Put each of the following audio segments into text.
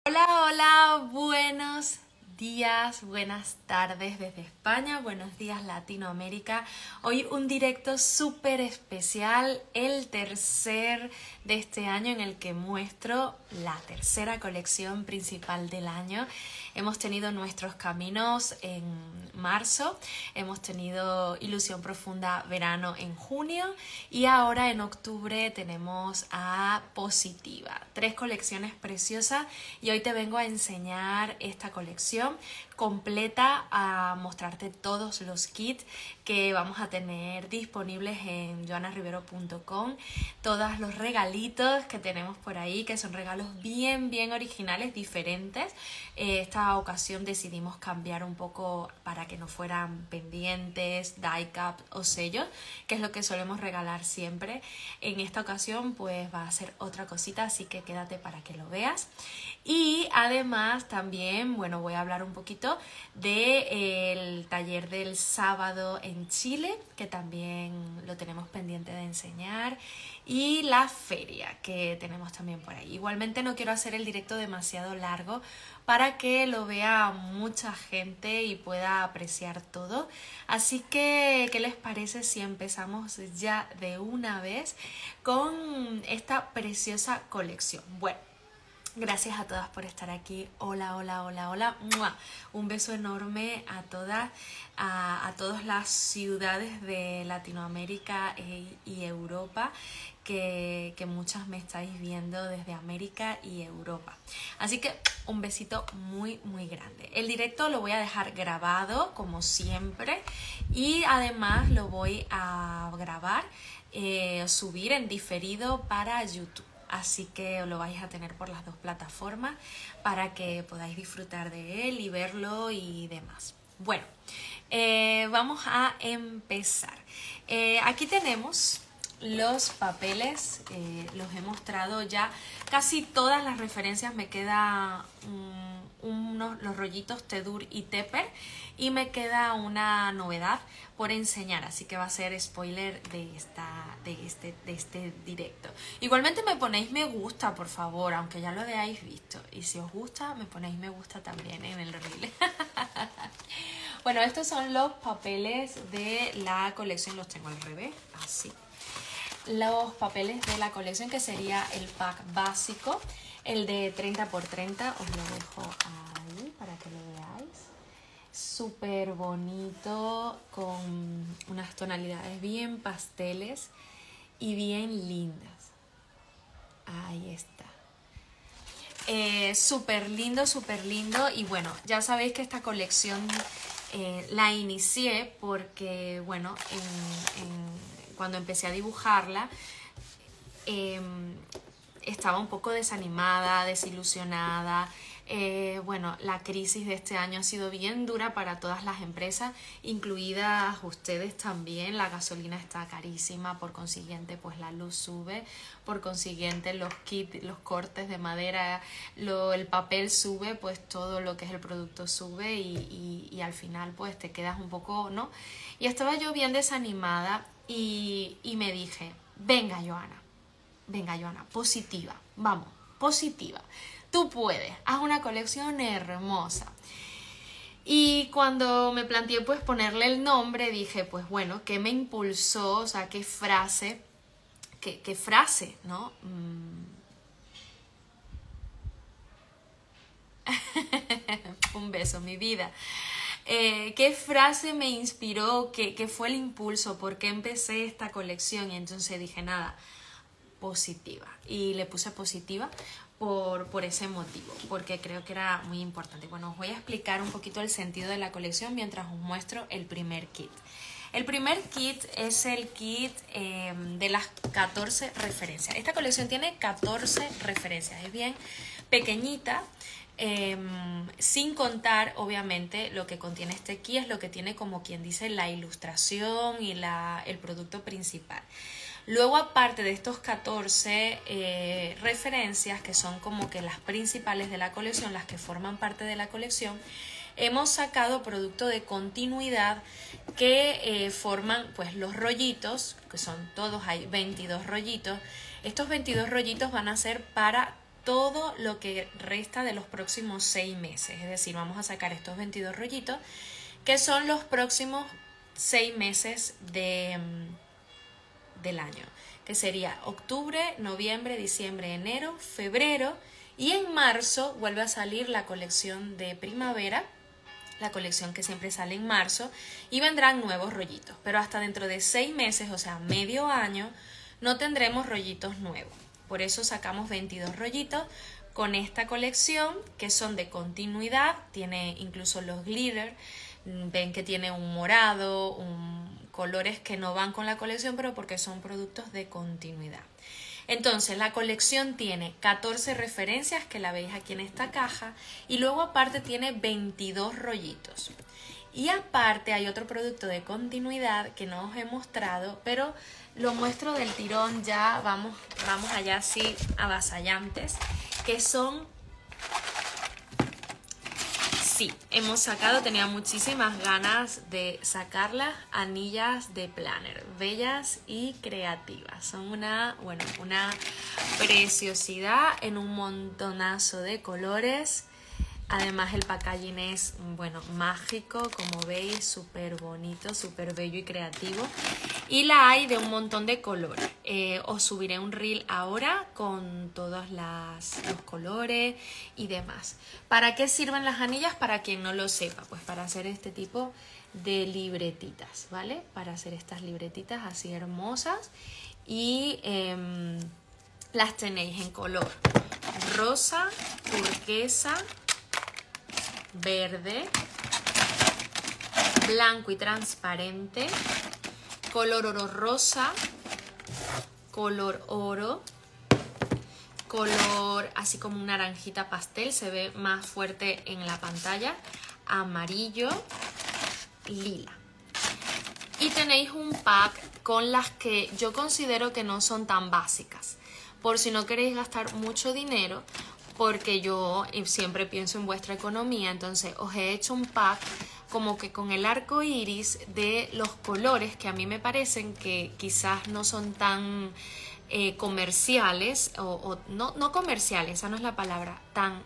Hola, hola, buenos días, buenas tardes desde España, buenos días Latinoamérica. Hoy un directo súper especial, el tercer de este año en el que muestro la tercera colección principal del año. Hemos tenido nuestros caminos en marzo, hemos tenido Ilusión Profunda Verano en junio y ahora en octubre tenemos a Positiva. 3 colecciones preciosas y hoy te vengo a enseñar esta colección completa, a mostrarte todos los kits que vamos a tener disponibles en joannarivero.com, todos los regalitos que tenemos por ahí, que son regalos bien originales, diferentes. Esta ocasión decidimos cambiar un poco para que no fueran pendientes, die cap o sellos, que es lo que solemos regalar siempre. En esta ocasión pues va a ser otra cosita, así que quédate para que lo veas. Y además también, bueno, voy a hablar un poquito del taller del sábado en Chile, que también lo tenemos pendiente de enseñar, y la feria que tenemos también por ahí. Igualmente no quiero hacer el directo demasiado largo para que lo vea mucha gente y pueda apreciar todo. Así que, ¿qué les parece si empezamos ya de una vez con esta preciosa colección? Bueno, gracias a todas por estar aquí. Hola, hola, hola, hola. ¡Mua! Un beso enorme a todas, a todas las ciudades de Latinoamérica y Europa, que muchas me estáis viendo desde América y Europa. Así que un besito muy grande. El directo lo voy a dejar grabado como siempre y además lo voy a grabar, subir en diferido para YouTube. Así que lo vais a tener por las dos plataformas para que podáis disfrutar de él y verlo y demás. Bueno, vamos a empezar. Aquí tenemos los papeles, los he mostrado ya. Casi todas las referencias, me queda los rollitos Tedur y Tepper, y me queda una novedad por enseñar, así que va a ser spoiler de este directo. Igualmente me ponéis me gusta, por favor, aunque ya lo hayáis visto, y si os gusta me ponéis me gusta también en el reel. Bueno, estos son los papeles de la colección, los tengo al revés, así. Los papeles de la colección, que sería el pack básico, el de 30×30, os lo dejo ahí para que lo veáis. Súper bonito, con unas tonalidades bien pasteles y bien lindas. Ahí está. Súper lindo, y bueno, ya sabéis que esta colección la inicié porque, bueno, cuando empecé a dibujarla estaba un poco desanimada, desilusionada. Bueno, la crisis de este año ha sido bien dura para todas las empresas, incluidas ustedes también. La gasolina está carísima, por consiguiente pues la luz sube, por consiguiente los kits, los cortes de madera, el papel sube, pues todo lo que es el producto sube y al final pues te quedas un poco, ¿no? Y estaba yo bien desanimada y me dije, venga Joana, positiva, vamos, positiva. Tú puedes, haz una colección hermosa. Y cuando me planteé pues ponerle el nombre, dije, pues bueno, ¿qué me impulsó? O sea, qué frase, ¿no? Un beso, mi vida. ¿Qué frase me inspiró? ¿Qué fue el impulso? ¿Por qué empecé esta colección? Y entonces dije, nada, positiva. Y le puse positiva por ese motivo, porque creo que era muy importante. Bueno, os voy a explicar un poquito el sentido de la colección mientras os muestro el primer kit. El primer kit es el kit de las 14 referencias. Esta colección tiene 14 referencias, es bien pequeñita, sin contar obviamente lo que contiene este kit, es lo que tiene, como quien dice, la ilustración y el producto principal. Luego, aparte de estos 14 referencias, que son como que las principales de la colección, las que forman parte de la colección, hemos sacado producto de continuidad que forman pues los rollitos, que son todos, hay 22 rollitos. Estos 22 rollitos van a ser para todo lo que resta de los próximos 6 meses. Es decir, vamos a sacar estos 22 rollitos, que son los próximos 6 meses del año, que sería octubre, noviembre, diciembre, enero, febrero, y en marzo vuelve a salir la colección de primavera, la colección que siempre sale en marzo, y vendrán nuevos rollitos, pero hasta dentro de 6 meses, o sea, medio año, no tendremos rollitos nuevos. Por eso sacamos 22 rollitos con esta colección, que son de continuidad, tiene incluso los glitter, ven que tiene un morado, colores que no van con la colección, pero porque son productos de continuidad. Entonces la colección tiene 14 referencias, que la veis aquí en esta caja, y luego aparte tiene 22 rollitos. Y aparte hay otro producto de continuidad que no os he mostrado, pero lo muestro del tirón ya, vamos allá así avasallantes, que son... Sí, hemos sacado, tenía muchísimas ganas de sacar las anillas de planner, bellas y creativas. Son una preciosidad en un montonazo de colores. Además el packaging es, mágico, como veis, súper bonito, súper bello y creativo. Y la hay de un montón de colores. Os subiré un reel ahora con todos los colores y demás. ¿Para qué sirven las anillas? Para quien no lo sepa, pues para hacer este tipo de libretitas, ¿vale? Para hacer estas libretitas así hermosas. Y las tenéis en color rosa, turquesa, verde, blanco y transparente, color oro rosa, color oro, color así como un naranjita pastel, se ve más fuerte en la pantalla, amarillo, lila. Y tenéis un pack con las que yo considero que no son tan básicas, por si no queréis gastar mucho dinero, porque yo siempre pienso en vuestra economía. Entonces os he hecho un pack como que con el arco iris de los colores que a mí me parecen que quizás no son tan comerciales, o no comerciales, esa no es la palabra, tan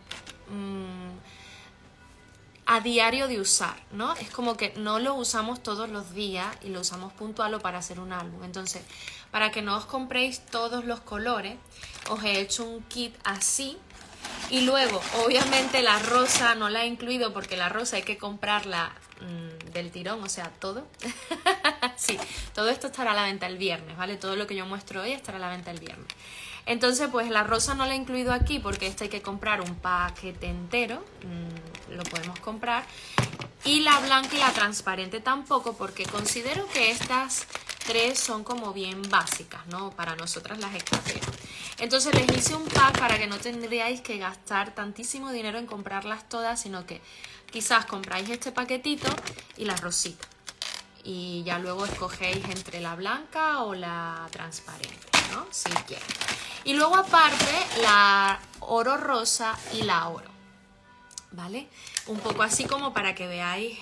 a diario de usar, ¿no? Es como que no lo usamos todos los días y lo usamos puntual o para hacer un álbum. Entonces, para que no os compréis todos los colores, os he hecho un kit así. Y luego, obviamente la rosa no la he incluido porque la rosa hay que comprarla del tirón, o sea, todo. Sí, todo esto estará a la venta el viernes, ¿vale? Todo lo que yo muestro hoy estará a la venta el viernes. Entonces, pues la rosa no la he incluido aquí porque esta hay que comprar un paquete entero, lo podemos comprar. Y la blanca y la transparente tampoco, porque considero que estas tres son como bien básicas, ¿no? Para nosotras las escaperas. Entonces les hice un pack para que no tendríais que gastar tantísimo dinero en comprarlas todas, sino que quizás compráis este paquetito y la rosita. Y ya luego escogéis entre la blanca o la transparente, ¿no? Si quieres. Y luego aparte la oro rosa y la oro, ¿vale? Un poco así como para que veáis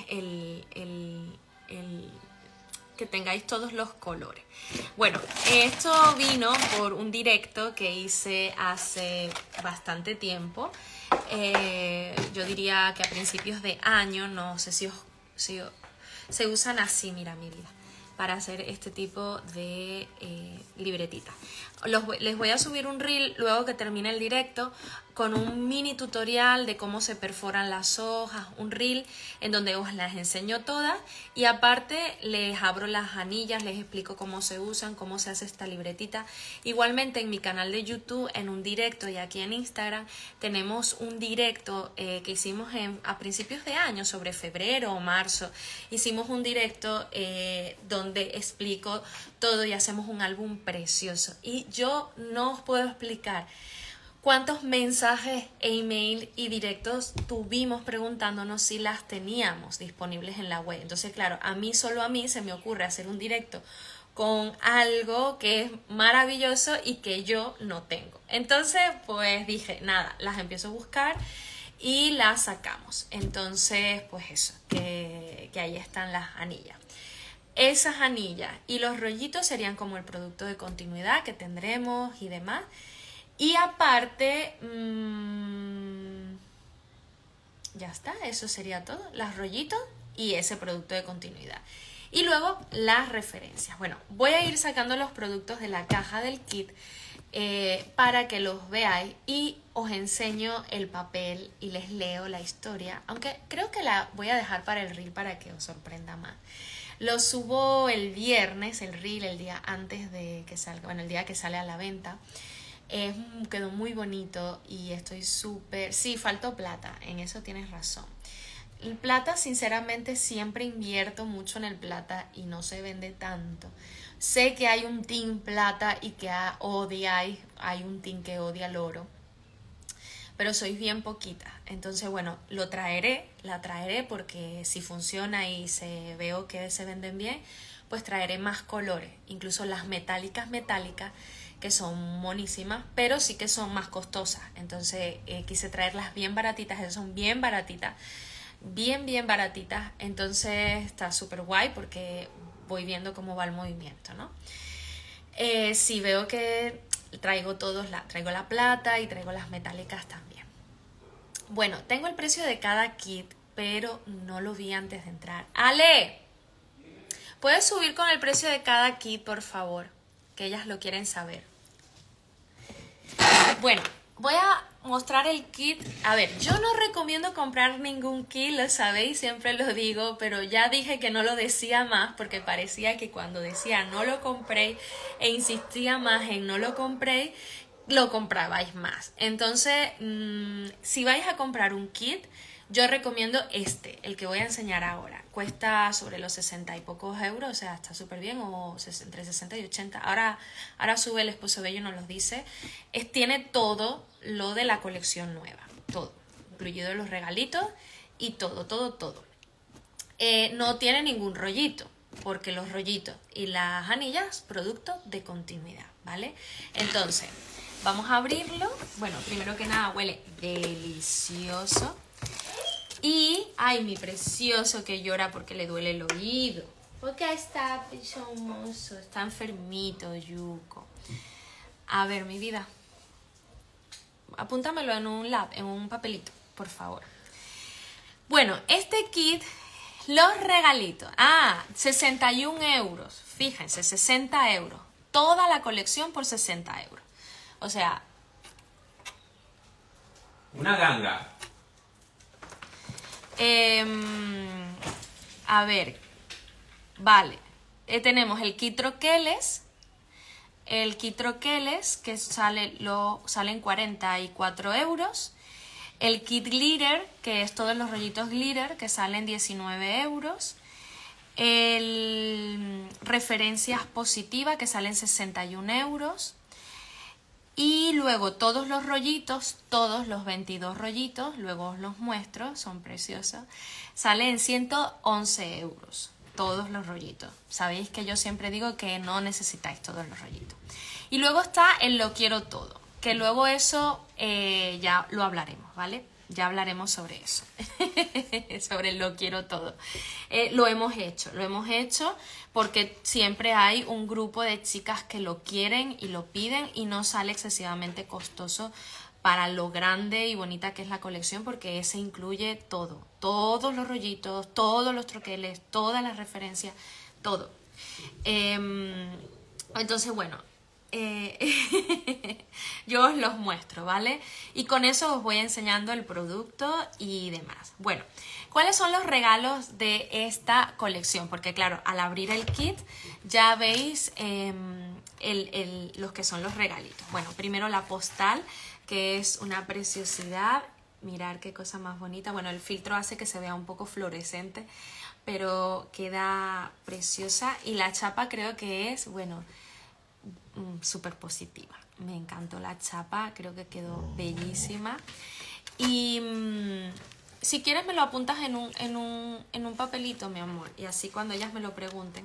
que tengáis todos los colores. Bueno, esto vino por un directo que hice hace bastante tiempo. Yo diría que a principios de año, no sé si se usan así, mira mi vida, para hacer este tipo de libretitas. Les voy a subir un reel luego que termine el directo con un mini tutorial de cómo se perforan las hojas, un reel en donde os las enseño todas y aparte les abro las anillas, les explico cómo se usan, cómo se hace esta libretita. Igualmente en mi canal de YouTube, en un directo, y aquí en Instagram tenemos un directo que hicimos a principios de año, sobre febrero o marzo. Hicimos un directo donde explico todo y hacemos un álbum precioso. Y yo no os puedo explicar cuántos mensajes e email y directos tuvimos preguntándonos si las teníamos disponibles en la web. Entonces, claro, solo a mí se me ocurre hacer un directo con algo que es maravilloso y que yo no tengo. Entonces, pues dije, nada, las empiezo a buscar y las sacamos. Entonces, pues eso, que ahí están las anillas. Esas anillas y los rollitos serían como el producto de continuidad que tendremos y demás. Y aparte, ya está, eso sería todo. Las rollitos y ese producto de continuidad. Y luego las referencias. Bueno, voy a ir sacando los productos de la caja del kit para que los veáis y os enseño el papel y les leo la historia. Aunque creo que la voy a dejar para el reel para que os sorprenda más. Lo subo el viernes, el reel, el día antes de que salga, bueno, el día que sale a la venta. Quedó muy bonito y estoy súper... Sí, faltó plata, en eso tienes razón. El plata, sinceramente, siempre invierto mucho en el plata y no se vende tanto. Sé que hay un team plata y que hay un team que odia el oro, pero sois bien poquita. Entonces, bueno, la traeré porque si funciona y veo que se venden bien, pues traeré más colores, incluso las metálicas, que son monísimas, pero sí que son más costosas. Entonces quise traerlas bien baratitas, esas son bien baratitas, bien baratitas. Entonces está súper guay porque voy viendo cómo va el movimiento, ¿no? Sí, veo que traigo la plata y traigo las metálicas también. Bueno, tengo el precio de cada kit, pero no lo vi antes de entrar. ¡Ale! ¿Puedes subir con el precio de cada kit, por favor? Que ellas lo quieren saber. Bueno, voy a mostrar el kit. A ver, yo no recomiendo comprar ningún kit, lo sabéis, siempre lo digo, pero ya dije que no lo decía más porque parecía que cuando decía no lo compré e insistía más en no lo compré, lo comprabais más. Entonces, si vais a comprar un kit, yo recomiendo el que voy a enseñar ahora. Cuesta sobre los 60 y pocos euros, o sea, está súper bien, o entre 60 y 80. Ahora sube el esposo bello, nos lo dice. Tiene todo lo de la colección nueva, todo, incluido los regalitos y todo. No tiene ningún rollito, porque los rollitos y las anillas, producto de continuidad, ¿vale? Entonces, vamos a abrirlo. Bueno, primero que nada huele delicioso. Y, ay, mi precioso que llora porque le duele el oído. Porque está pechomoso, está enfermito, Yuko. A ver, mi vida. Apúntamelo en un papelito, por favor. Bueno, este kit, los regalitos. 61 euros. Fíjense, 60 euros. Toda la colección por 60 euros. O sea... Una ganga. A ver, vale, tenemos el kit troqueles, que salen 44 euros, el kit glitter, que es todos los rollitos glitter, que salen 19 euros, el referencias positivas, que salen 61 euros, y luego todos los rollitos, todos los 22 rollitos, luego os los muestro, son preciosos, salen 111 euros, todos los rollitos. Sabéis que yo siempre digo que no necesitáis todos los rollitos. Y luego está el lo quiero todo, que luego eso ya lo hablaremos, ¿vale? Ya hablaremos sobre eso, sobre el lo quiero todo. Lo hemos hecho porque siempre hay un grupo de chicas que lo quieren y lo piden y no sale excesivamente costoso para lo grande y bonita que es la colección, porque ese incluye todo, todos los rollitos, todos los troqueles, todas las referencias, todo. Entonces, bueno, yo os los muestro, ¿vale? Y con eso os voy enseñando el producto y demás. Bueno, ¿cuáles son los regalos de esta colección? Porque claro, al abrir el kit ya veis los que son los regalitos. Bueno, primero la postal, que es una preciosidad. Mirad qué cosa más bonita. Bueno, el filtro hace que se vea un poco fluorescente, pero queda preciosa. Y la chapa creo que es, bueno, súper positiva. Me encantó la chapa, creo que quedó bellísima. Y si quieres me lo apuntas en un papelito, mi amor, y así cuando ellas me lo pregunten.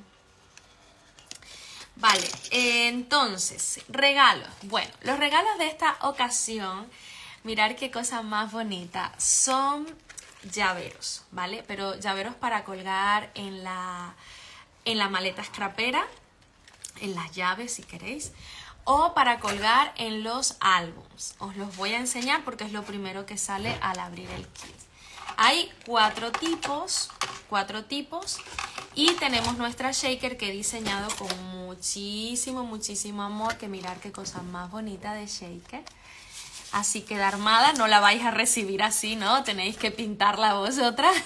Vale, entonces, regalos. Bueno, los regalos de esta ocasión, mirad qué cosa más bonita, son llaveros, ¿vale? Pero llaveros para colgar en la maleta scrapera, en las llaves si queréis, o para colgar en los álbums. Os los voy a enseñar porque es lo primero que sale al abrir el kit. Hay cuatro tipos y tenemos nuestra shaker que he diseñado con muchísimo amor, que mirar qué cosa más bonita de shaker. Así que de armada no la vais a recibir así, ¿no? Tenéis que pintarla vosotras.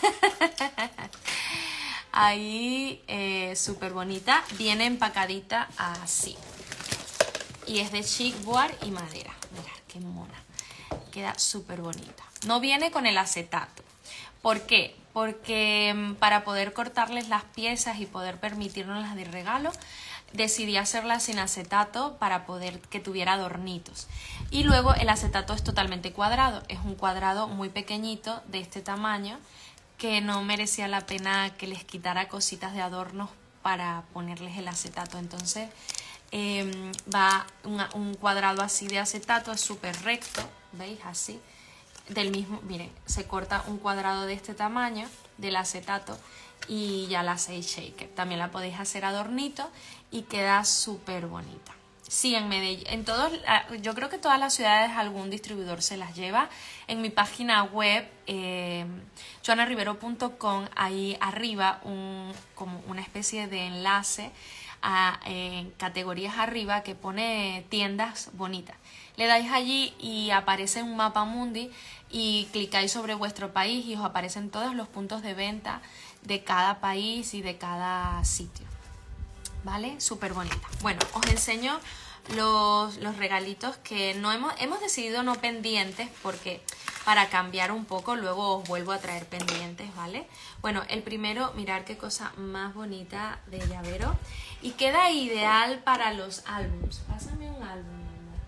Ahí, súper bonita. Viene empacadita así. Y es de chipboard y madera. Mirad qué mona. Queda súper bonita. No viene con el acetato. ¿Por qué? Porque para poder cortarles las piezas y poder permitirnoslas de regalo, decidí hacerla sin acetato para poder que tuviera adornitos. Y luego el acetato es totalmente cuadrado. Es un cuadrado muy pequeñito de este tamaño que no merecía la pena que les quitara cositas de adornos para ponerles el acetato. Entonces va un cuadrado así de acetato, es súper recto, ¿veis? Así. Del mismo, miren, se corta un cuadrado de este tamaño del acetato y ya la hacéis shaker. También la podéis hacer adornito y queda súper bonita. Sí, en Medellín, yo creo que todas las ciudades algún distribuidor se las lleva. En mi página web, joannarivero.com, ahí arriba como una especie de enlace en categorías arriba que pone tiendas bonitas. Le dais allí y aparece un mapa mundi y clicáis sobre vuestro país y os aparecen todos los puntos de venta de cada país y de cada sitio. ¿Vale? Súper bonita. Bueno, os enseño los regalitos que no hemos decidido no pendientes porque para cambiar un poco luego os vuelvo a traer pendientes, ¿vale? Bueno, el primero, mirad qué cosa más bonita de llavero y queda ideal para los álbums. Pásame un álbum.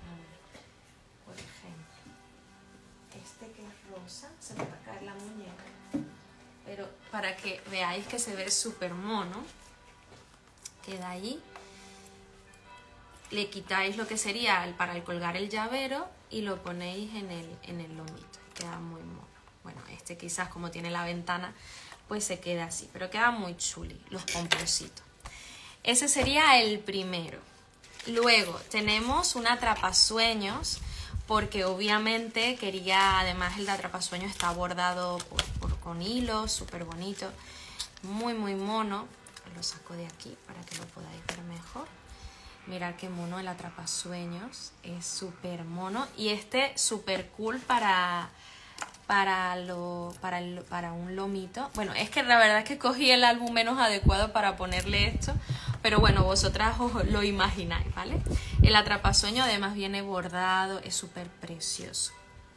Se me va a caer la muñeca, pero para que veáis que se ve súper mono, queda ahí. Le quitáis lo que sería para el colgar el llavero y lo ponéis en el lomito, queda muy mono. Bueno, este quizás como tiene la ventana pues se queda así, pero queda muy chuli, los pomponcitos. Ese sería el primero. Luego tenemos un atrapasueños, porque obviamente quería, además el de atrapasueños está bordado con hilos, súper bonito, muy mono. Lo saco de aquí para que lo podáis ver mejor. Mirad qué mono el atrapasueños, es súper mono y este súper cool para un lomito. Bueno, es que la verdad es que cogí el álbum menos adecuado para ponerle esto, pero bueno, vosotras os lo imagináis, ¿vale? El atrapasueño además viene bordado, es súper precioso.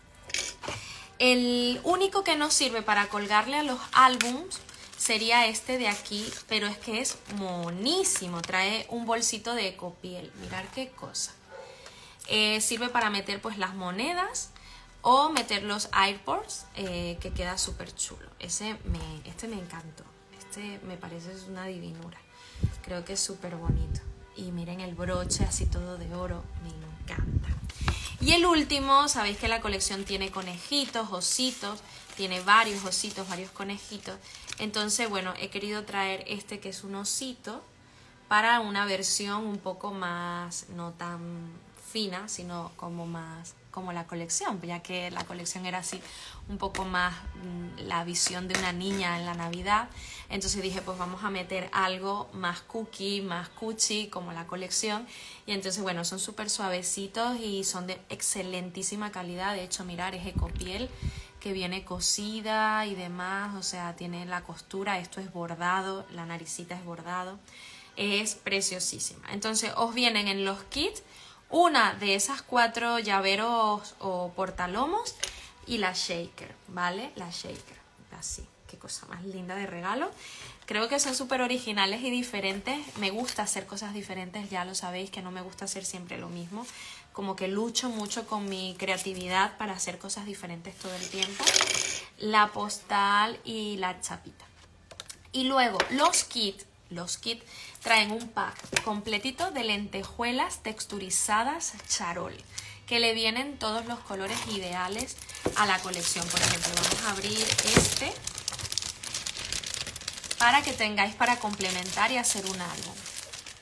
El único que nos sirve para colgarle a los álbums sería este de aquí, pero es que es monísimo. Trae un bolsito de ecopiel, mirad qué cosa. Sirve para meter pues las monedas o meter los AirPods, que queda súper chulo. Este me encantó, este me parece una divinura. Creo que es súper bonito. Y miren el broche así todo de oro, me encanta. Y el último, sabéis que la colección tiene conejitos, ositos, tiene varios ositos, varios conejitos. Entonces, bueno, he querido traer este que es un osito para una versión un poco más, no tan fina, sino como más como la colección, ya que la colección era así un poco más la visión de una niña en la Navidad. Entonces dije, pues vamos a meter algo más cookie, más cuchi, como la colección. Y entonces, bueno, son súper suavecitos y son de excelentísima calidad. De hecho, mirar, es ecopiel, que viene cosida y demás. O sea, tiene la costura, esto es bordado, la naricita es bordado. Es preciosísima. Entonces, os vienen en los kits una de esas 4 llaveros o portalomos y la shaker, ¿vale? La shaker, así, qué cosa más linda de regalo. Creo que son súper originales y diferentes. Me gusta hacer cosas diferentes, ya lo sabéis que no me gusta hacer siempre lo mismo. Como que lucho mucho con mi creatividad para hacer cosas diferentes todo el tiempo. La postal y la chapita. Y luego los kits traen un pack completito de lentejuelas texturizadas charol, que le vienen todos los colores ideales a la colección. Por ejemplo, vamos a abrir este para que tengáis para complementar y hacer un álbum.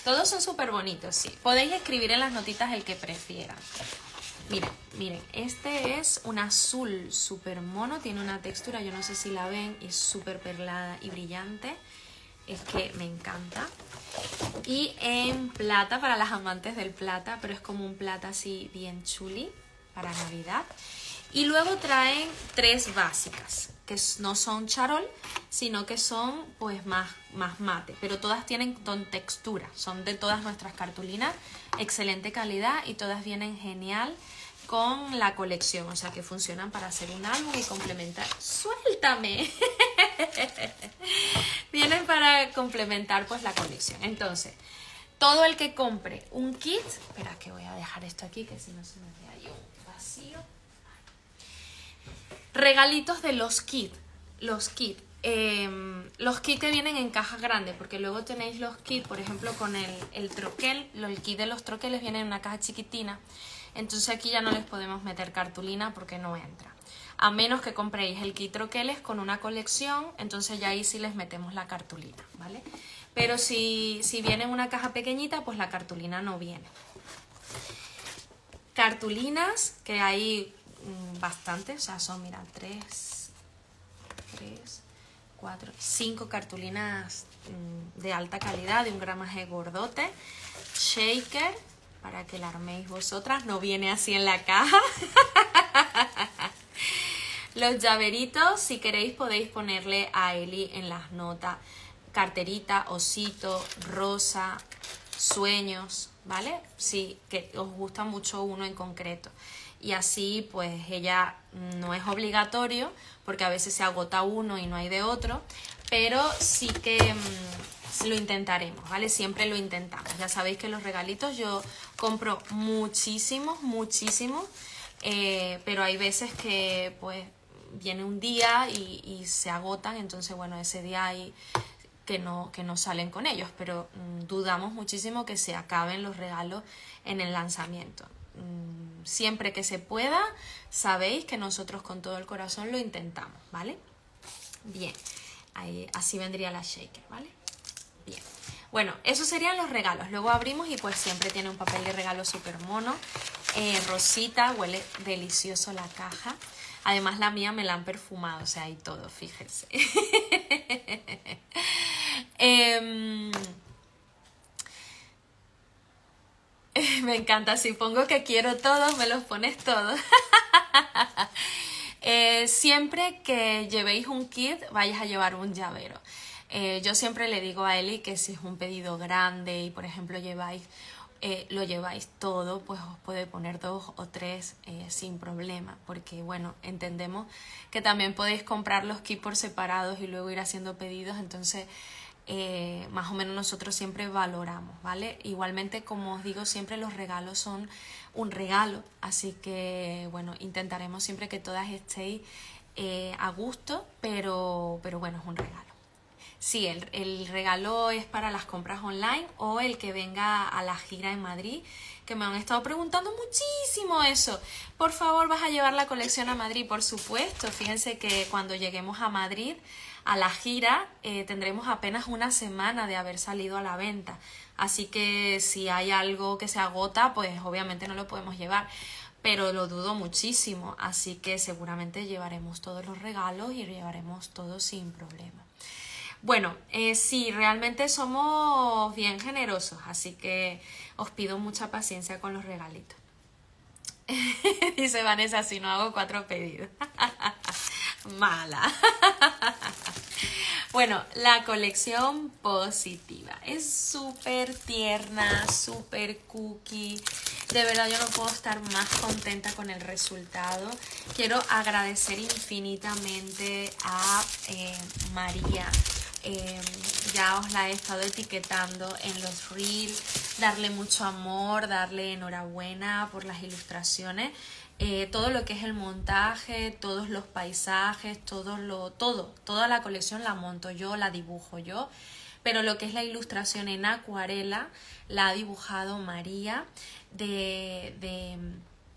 Todos son súper bonitos, sí. Podéis escribir en las notitas el que prefieran. Miren, miren, este es un azul súper mono, tiene una textura, yo no sé si la ven, es súper perlada y brillante. Es que me encanta. Y en plata, para las amantes del plata, pero es como un plata así bien chuli para Navidad. Y luego traen 3 básicas, que no son charol, sino que son pues más mate, pero todas tienen textura, son de todas nuestras cartulinas, excelente calidad y todas vienen genial con la colección, o sea que funcionan para hacer un álbum y complementar. ¡Suéltame! Vienen para complementar pues la colección. Entonces, todo el que compre un kit, espera que voy a dejar esto aquí, que si no se me ve ahí un vacío. Regalitos de los kits. Los kits que vienen en cajas grandes, porque luego tenéis los kits, por ejemplo, con el troquel. El kit de los troqueles viene en una caja chiquitina. Entonces aquí ya no les podemos meter cartulina porque no entra. A menos que compréis el kit troqueles con una colección, entonces ya ahí sí les metemos la cartulina, ¿vale? Pero si viene en una caja pequeñita, pues la cartulina no viene. Cartulinas, que hay bastantes, o sea, son, mira, 4, 5 cartulinas de alta calidad, de un gramaje gordote. Shaker, para que la arméis vosotras, no viene así en la caja. Los llaveritos, si queréis podéis ponerle a Eli en las notas carterita, osito, rosa, sueños, ¿vale? Sí, que os gusta mucho uno en concreto. Y así pues ella no es obligatorio, porque a veces se agota uno y no hay de otro, pero sí que lo intentaremos, ¿vale? Siempre lo intentamos. Ya sabéis que los regalitos yo compro muchísimos, pero hay veces que pues viene un día y se agotan, entonces bueno, ese día hay que no salen con ellos, pero dudamos muchísimo que se acaben los regalos en el lanzamiento. Siempre que se pueda, sabéis que nosotros con todo el corazón lo intentamos, ¿vale? Bien, así vendría la shaker, ¿vale? Bien, bueno, esos serían los regalos. Luego abrimos y pues siempre tiene un papel de regalo súper mono, rosita, huele delicioso la caja. Además la mía me la han perfumado, o sea, y todo, fíjense. Me encanta, si pongo que quiero todos, me los pones todos. Siempre que llevéis un kit, vais a llevar un llavero. Yo siempre le digo a Eli que si es un pedido grande y por ejemplo lo lleváis todo, pues os puede poner 2 o 3 sin problema, porque bueno, entendemos que también podéis comprar los kits por separados y luego ir haciendo pedidos, entonces más o menos nosotros siempre valoramos, ¿vale? Igualmente, como os digo, siempre los regalos son un regalo, así que bueno, intentaremos siempre que todas estéis a gusto, pero bueno, es un regalo. Sí, el regalo es para las compras online o el que venga a la gira en Madrid, que me han estado preguntando muchísimo eso. Por favor, ¿vas a llevar la colección a Madrid? Por supuesto, fíjense que cuando lleguemos a Madrid, a la gira, tendremos apenas una semana de haber salido a la venta. Así que si hay algo que se agota, pues obviamente no lo podemos llevar. Pero lo dudo muchísimo, así que seguramente llevaremos todos los regalos y llevaremos todo sin problema. Bueno, sí, realmente somos bien generosos, así que os pido mucha paciencia con los regalitos. Dice Vanessa, si no hago 4 pedidos. Mala. Bueno, la colección positiva. Es súper tierna, súper cookie. De verdad yo no puedo estar más contenta con el resultado. Quiero agradecer infinitamente a María. Ya os la he estado etiquetando en los reels, darle mucho amor, darle enhorabuena por las ilustraciones, todo lo que es el montaje, todos los paisajes, toda la colección la monto yo, la dibujo yo, pero lo que es la ilustración en acuarela la ha dibujado María de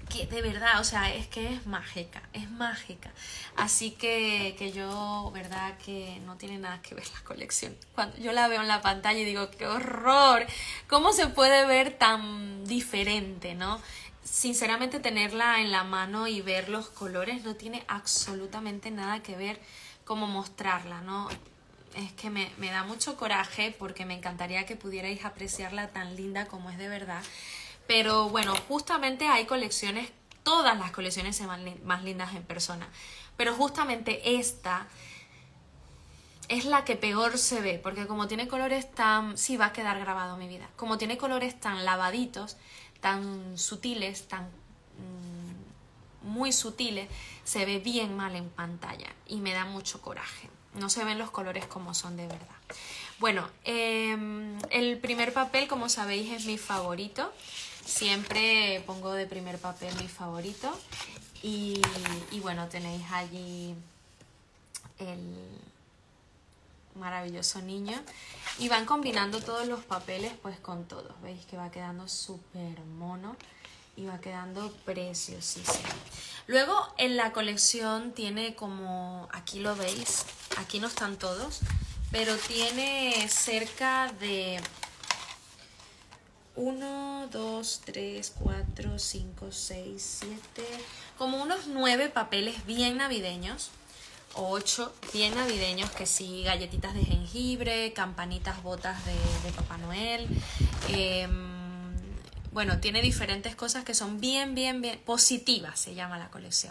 que de verdad, o sea, es que es mágica, es mágica. Así que yo, verdad, que no tiene nada que ver la colección. Cuando yo la veo en la pantalla y digo, ¡qué horror! ¿Cómo se puede ver tan diferente, no? Sinceramente, tenerla en la mano y ver los colores no tiene absolutamente nada que ver cómo mostrarla, ¿no? Es que me da mucho coraje porque me encantaría que pudierais apreciarla tan linda como es de verdad. Pero bueno, justamente hay colecciones, todas las colecciones se ven más lindas en persona. Pero justamente esta es la que peor se ve, porque como tiene colores tan... Sí, va a quedar grabado mi vida. Como tiene colores tan lavaditos, tan sutiles, tan... muy sutiles, se ve bien mal en pantalla y me da mucho coraje. No se ven los colores como son de verdad. Bueno, el primer papel, como sabéis, es mi favorito. Siempre pongo de primer papel mi favorito. Y bueno, tenéis allí el maravilloso niño. Y van combinando todos los papeles pues con todos. Veis que va quedando súper mono. Y va quedando preciosísimo. Luego en la colección tiene como, aquí lo veis, aquí no están todos, pero tiene cerca de 1, 2, 3, 4, 5, 6, 7, como unos 9 papeles bien navideños, o 8 bien navideños, que sí, galletitas de jengibre, campanitas, botas de Papá Noel, bueno, tiene diferentes cosas que son bien positivas, se llama la colección.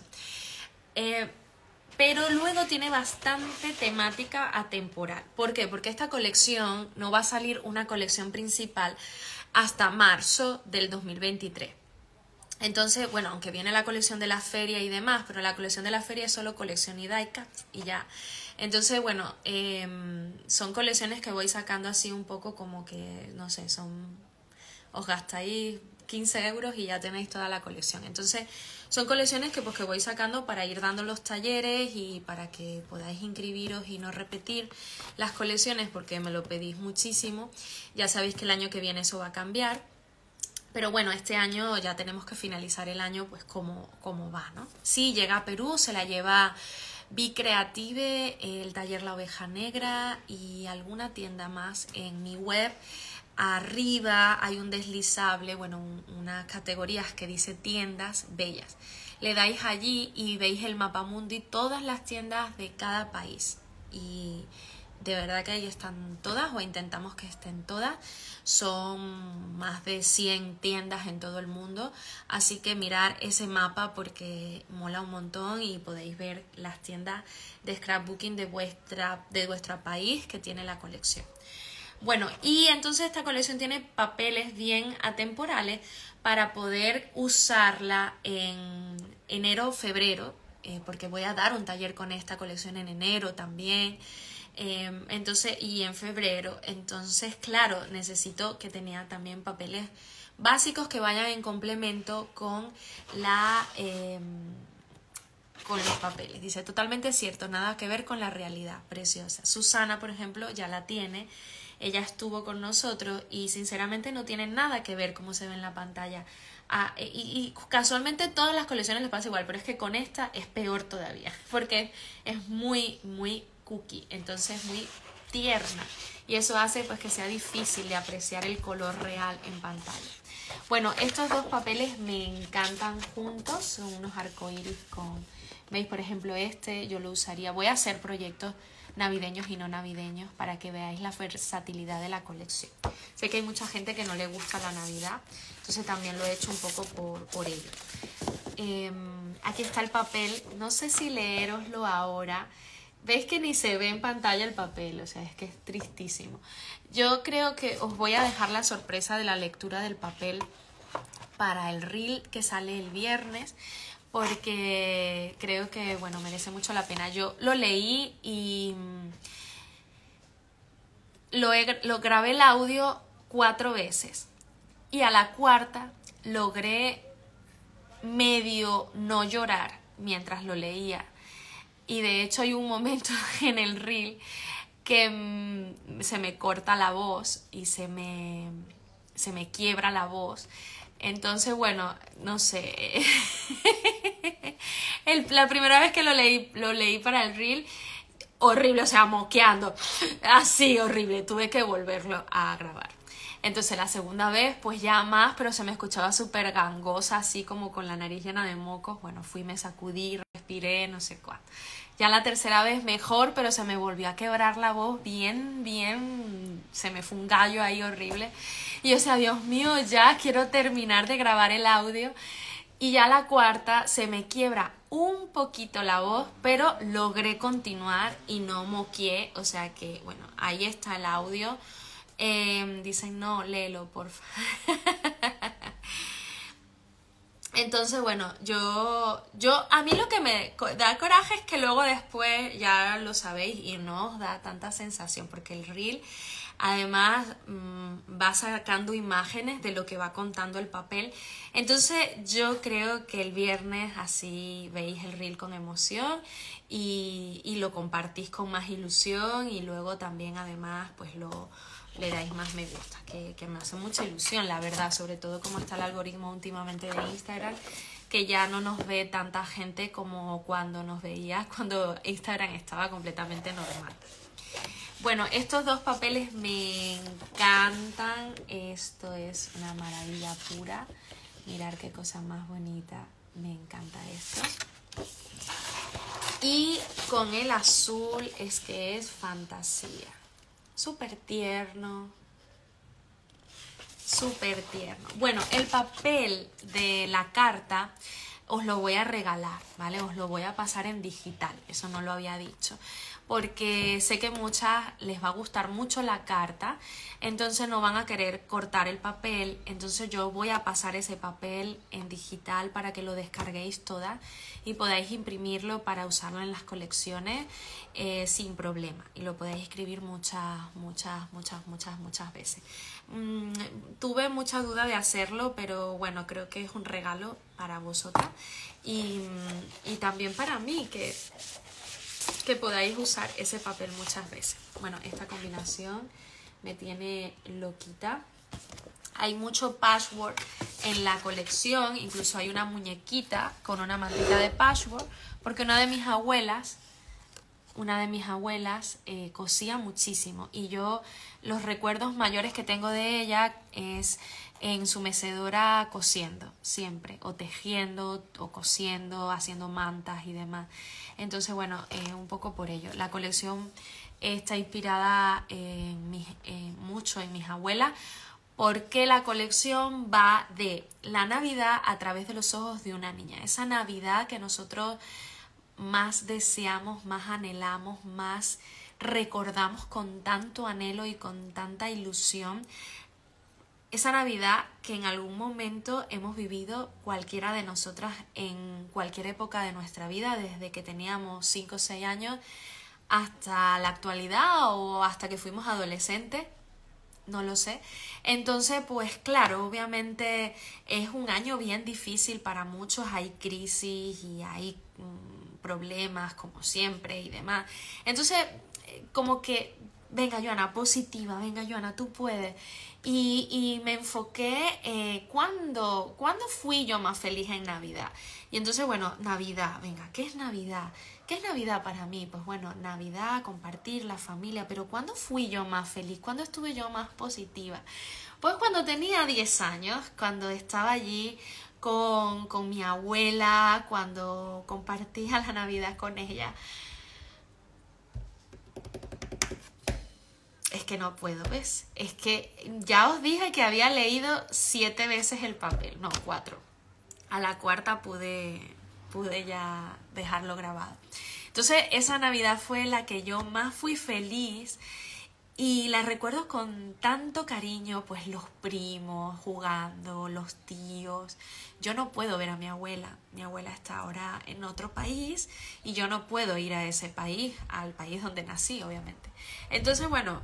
Pero luego tiene bastante temática atemporal. ¿Por qué? Porque esta colección no va a salir una colección principal hasta marzo del 2023. Entonces, bueno, aunque viene la colección de la feria y demás, pero la colección de la feria es solo colección y die-cuts y ya. Entonces, bueno, son colecciones que voy sacando así un poco como que, no sé, os gastáis 15 euros y ya tenéis toda la colección. Entonces, son colecciones que pues que voy sacando para ir dando los talleres y para que podáis inscribiros y no repetir las colecciones porque me lo pedís muchísimo. Ya sabéis que el año que viene eso va a cambiar. Pero bueno, este año ya tenemos que finalizar el año pues como va, ¿no? Sí, llega a Perú, se la lleva Be Creative, el taller La Oveja Negra y alguna tienda más en mi web. Arriba hay un deslizable, bueno, unas categorías que dice tiendas bellas. Le dais allí y veis el mapamundi, todas las tiendas de cada país. Y de verdad que ahí están todas, o intentamos que estén todas. Son más de 100 tiendas en todo el mundo. Así que mirar ese mapa porque mola un montón y podéis ver las tiendas de scrapbooking de vuestro país que tiene la colección. Bueno, y entonces esta colección tiene papeles bien atemporales para poder usarla en enero o febrero, porque voy a dar un taller con esta colección en enero también, entonces, y en febrero. Entonces, claro, necesito que tenía también papeles básicos que vayan en complemento con con los papeles. Dice, totalmente cierto, nada que ver con la realidad, preciosa. Susana, por ejemplo, ya la tiene. Ella estuvo con nosotros y sinceramente no tiene nada que ver cómo se ve en la pantalla. Y casualmente todas las colecciones les pasa igual, pero es que con esta es peor todavía, porque es muy cookie, entonces muy tierna. Y eso hace pues que sea difícil de apreciar el color real en pantalla. Bueno, estos dos papeles me encantan juntos, son unos arcoíris con... ¿Veis? Por ejemplo, este yo lo usaría. Voy a hacer proyectos navideños y no navideños para que veáis la versatilidad de la colección. Sé que hay mucha gente que no le gusta la Navidad, entonces también lo he hecho un poco por ello. Aquí está el papel, no sé si leeroslo ahora. Veis que ni se ve en pantalla el papel, o sea, es que es tristísimo. Yo creo que os voy a dejar la sorpresa de la lectura del papel para el reel que sale el viernes, porque creo que, bueno, merece mucho la pena. Yo lo leí y lo grabé el audio 4 veces y a la cuarta logré medio no llorar mientras lo leía. Y de hecho hay un momento en el reel que se me corta la voz y se me quiebra la voz. Entonces, bueno, no sé. La primera vez que lo leí para el reel, horrible, o sea, moqueando, así horrible, tuve que volverlo a grabar. Entonces la segunda vez, pues ya más, pero se me escuchaba súper gangosa, así como con la nariz llena de mocos. Bueno, fui, me sacudí, respiré, no sé cuánto. Ya la tercera vez mejor, pero se me volvió a quebrar la voz bien, se me fue un gallo ahí horrible. Y yo, o sea, Dios mío, ya quiero terminar de grabar el audio. Y ya la cuarta se me quiebra un poquito la voz, pero logré continuar y no moqueé. O sea que, bueno, ahí está el audio. Dicen, no, léelo, porfa. Entonces, bueno, a mí lo que me da coraje es que luego después, ya lo sabéis, y no os da tanta sensación, porque el reel además va sacando imágenes de lo que va contando el papel. Entonces yo creo que el viernes así veis el reel con emoción y lo compartís con más ilusión, y luego también además pues le dais más me gusta, que me hace mucha ilusión, la verdad, sobre todo como está el algoritmo últimamente de Instagram, que ya no nos ve tanta gente como cuando nos veía, cuando Instagram estaba completamente normal. Bueno, estos dos papeles me encantan, esto es una maravilla pura, mirar qué cosa más bonita, me encanta esto. Y con el azul es que es fantasía. Súper tierno. Súper tierno. Bueno, el papel de la carta os lo voy a regalar, ¿vale? Os lo voy a pasar en digital, eso no lo había dicho. Porque sé que muchas les va a gustar mucho la carta, entonces no van a querer cortar el papel, entonces yo voy a pasar ese papel en digital para que lo descarguéis todas y podáis imprimirlo para usarlo en las colecciones sin problema, y lo podéis escribir muchas veces. Tuve mucha duda de hacerlo, pero bueno, creo que es un regalo para vosotras y también para mí, que podáis usar ese papel muchas veces. Bueno, esta combinación me tiene loquita. Hay mucho patchwork en la colección, incluso hay una muñequita con una mantita de patchwork, porque una de mis abuelas cosía muchísimo, y yo los recuerdos mayores que tengo de ella es en su mecedora cosiendo siempre, o tejiendo o cosiendo, haciendo mantas y demás. Entonces, bueno, un poco por ello. La colección está inspirada mucho en mis abuelas, porque la colección va de la Navidad a través de los ojos de una niña. Esa Navidad que nosotros más deseamos, más anhelamos, más recordamos con tanto anhelo y con tanta ilusión. Esa Navidad que en algún momento hemos vivido cualquiera de nosotras en cualquier época de nuestra vida, desde que teníamos 5 o 6 años hasta la actualidad o hasta que fuimos adolescentes, no lo sé. Entonces, pues claro, obviamente es un año bien difícil para muchos, hay crisis y hay problemas como siempre y demás. Entonces, como que, venga Joana, positiva, venga Joana, tú puedes. Y me enfoqué ¿cuándo fui yo más feliz en Navidad? Y entonces, bueno, Navidad, venga, ¿qué es Navidad? ¿Qué es Navidad para mí? Pues bueno, Navidad, compartir la familia, pero ¿cuándo fui yo más feliz? ¿Cuándo estuve yo más positiva? Pues cuando tenía 10 años, cuando estaba allí con mi abuela, cuando compartía la Navidad con ella. Es que no puedo, ¿ves? Es que ya os dije que había leído 7 veces el papel, no, 4. A la cuarta pude ya dejarlo grabado. Entonces esa Navidad fue la que yo más fui feliz y la recuerdo con tanto cariño, pues los primos jugando, los tíos. Yo no puedo ver a mi abuela está ahora en otro país y yo no puedo ir a ese país, al país donde nací, obviamente. Entonces, bueno,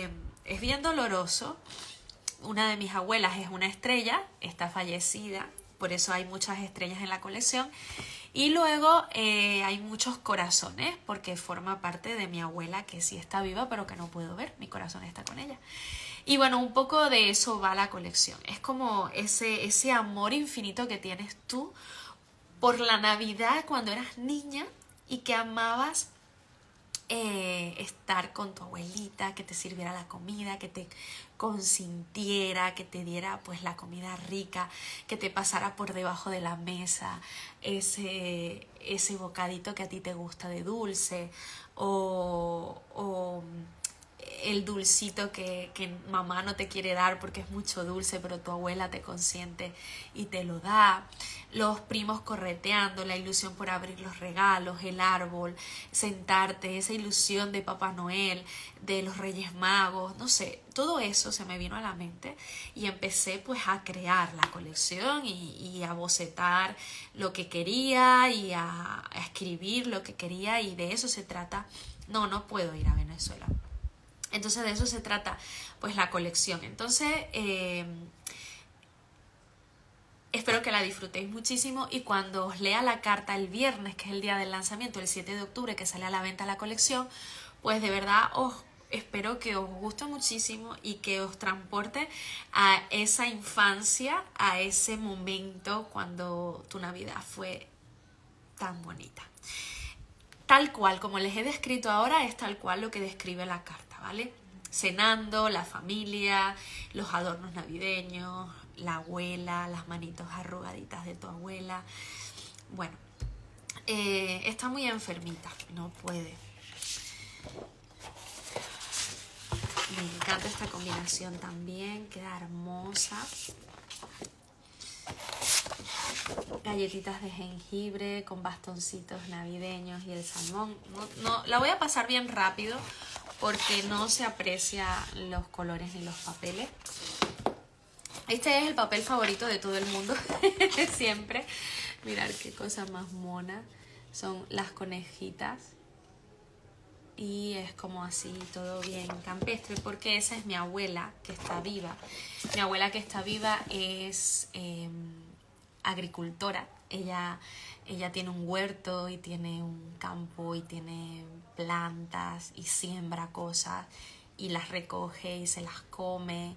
es bien doloroso. Una de mis abuelas es una estrella, está fallecida, por eso hay muchas estrellas en la colección. Y luego hay muchos corazones, porque forma parte de mi abuela, que sí está viva, pero que no puedo ver. Mi corazón está con ella. Y bueno, un poco de eso va la colección. Es como ese amor infinito que tienes tú por la Navidad cuando eras niña y que amabas estar con tu abuelita, que te sirviera la comida, que te consintiera, que te diera pues la comida rica, que te pasara por debajo de la mesa ese bocadito que a ti te gusta de dulce, o el dulcito que mamá no te quiere dar porque es mucho dulce, pero tu abuela te consiente y te lo da. Los primos correteando, la ilusión por abrir los regalos, el árbol, sentarte, esa ilusión de Papá Noel, de los Reyes Magos, no sé, todo eso se me vino a la mente y empecé pues a crear la colección y a bocetar lo que quería y a escribir lo que quería, y de eso se trata. No puedo ir a Venezuela. Entonces de eso se trata pues la colección. Entonces espero que la disfrutéis muchísimo, y cuando os lea la carta el viernes, que es el día del lanzamiento, el 7 de octubre, que sale a la venta la colección, pues de verdad espero que os guste muchísimo y que os transporte a esa infancia, a ese momento cuando tu Navidad fue tan bonita. Tal cual, como les he descrito ahora, es tal cual lo que describe la carta, ¿vale? Cenando, la familia, los adornos navideños, la abuela, las manitos arrugaditas de tu abuela. Bueno, está muy enfermita, no puede. Me encanta esta combinación también, queda hermosa. Galletitas de jengibre con bastoncitos navideños y el salmón. No, la voy a pasar bien rápido porque no se aprecia los colores ni los papeles. Este es el papel favorito de todo el mundo, siempre. Mirad qué cosa más mona. Son las conejitas. Y es como así, todo bien campestre, porque esa es mi abuela que está viva. Mi abuela que está viva es agricultora. Ella tiene un huerto y tiene un campo y tiene plantas y siembra cosas y las recoge y se las come,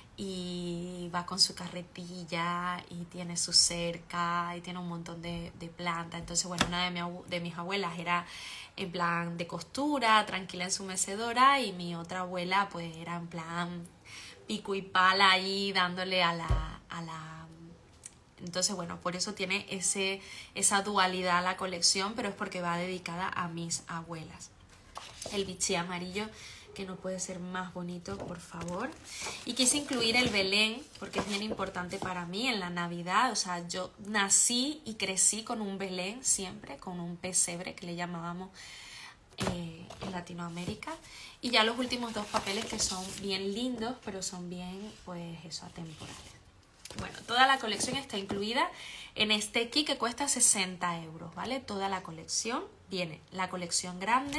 y va con su carretilla y tiene su cerca y tiene un montón de plantas. Entonces, bueno, una de mis abuelas era en plan de costura, tranquila en su mecedora, y mi otra abuela pues era en plan pico y pala ahí dándole a la... Entonces, bueno, por eso tiene esa dualidad la colección, pero es porque va dedicada a mis abuelas. El bichí amarillo, que no puede ser más bonito, por favor. Y quise incluir el Belén porque es bien importante para mí en la Navidad. O sea, yo nací y crecí con un Belén siempre, con un pesebre que le llamábamos en Latinoamérica. Y ya los últimos dos papeles, que son bien lindos, pero son bien, pues eso, atemporales. Bueno, toda la colección está incluida en este kit que cuesta 60 euros, ¿vale? Toda la colección. Viene la colección grande,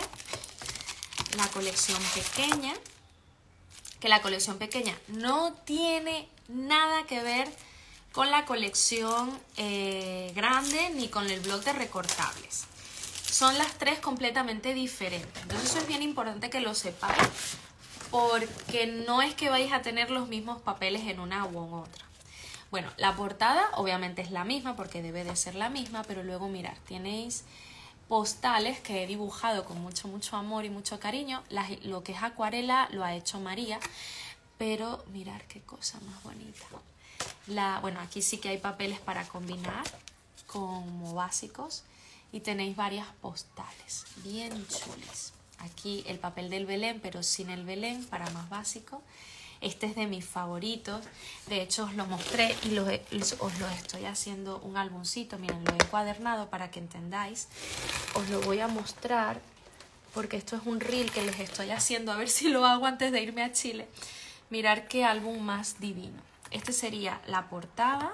la colección pequeña, que la colección pequeña no tiene nada que ver con la colección grande ni con el blog de recortables. Son las tres completamente diferentes. Entonces eso es bien importante que lo sepáis, porque no es que vais a tener los mismos papeles en una u en otra. Bueno, la portada obviamente es la misma porque debe de ser la misma, pero luego mirad, tenéis postales que he dibujado con mucho amor y mucho cariño. Lo que es acuarela lo ha hecho María, pero mirad qué cosa más bonita. Bueno, aquí sí que hay papeles para combinar como básicos, y tenéis varias postales bien chulis. Aquí el papel del Belén, pero sin el Belén, para más básico. Este es de mis favoritos. De hecho os lo mostré y os lo estoy haciendo un álbumcito. Miren, lo he encuadernado para que entendáis. Os lo voy a mostrar porque esto es un reel que les estoy haciendo, a ver si lo hago antes de irme a Chile. Mirad qué álbum más divino. Este sería la portada,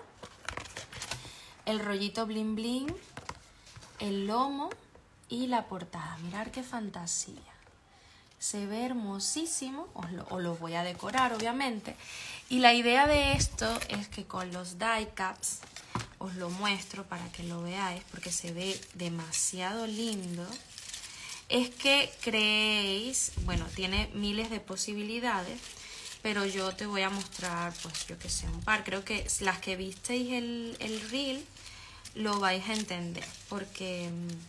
el rollito bling bling, el lomo y la portada. Mirad qué fantasía. Se ve hermosísimo, os lo voy a decorar obviamente. Y la idea de esto es que con los die cuts os lo muestro para que lo veáis porque se ve demasiado lindo, es que creéis, bueno, tiene miles de posibilidades, pero yo te voy a mostrar, pues yo que sé, un par. Creo que las que visteis el reel lo vais a entender, porque,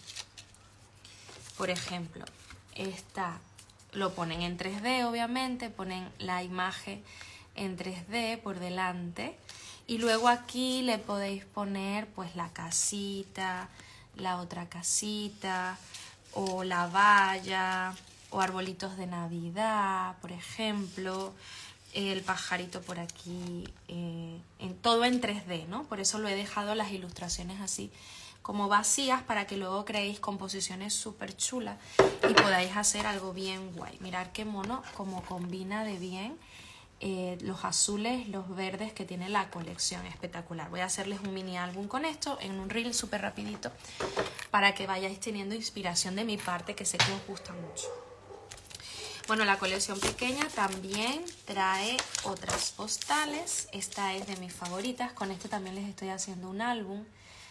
por ejemplo, esta lo ponen en 3D, obviamente, ponen la imagen en 3D por delante, y luego aquí le podéis poner pues la casita, la otra casita, o la valla, o arbolitos de Navidad, por ejemplo, el pajarito por aquí, todo en 3D, ¿no? Por eso lo he dejado las ilustraciones así como vacías, para que luego creéis composiciones súper chulas y podáis hacer algo bien guay. Mirad qué mono, como combina de bien los azules, los verdes que tiene la colección, espectacular. Voy a hacerles un mini álbum con esto en un reel súper rapidito para que vayáis teniendo inspiración de mi parte, que sé que os gusta mucho. Bueno, la colección pequeña también trae otras postales. Esta es de mis favoritas. Con esto también les estoy haciendo un álbum.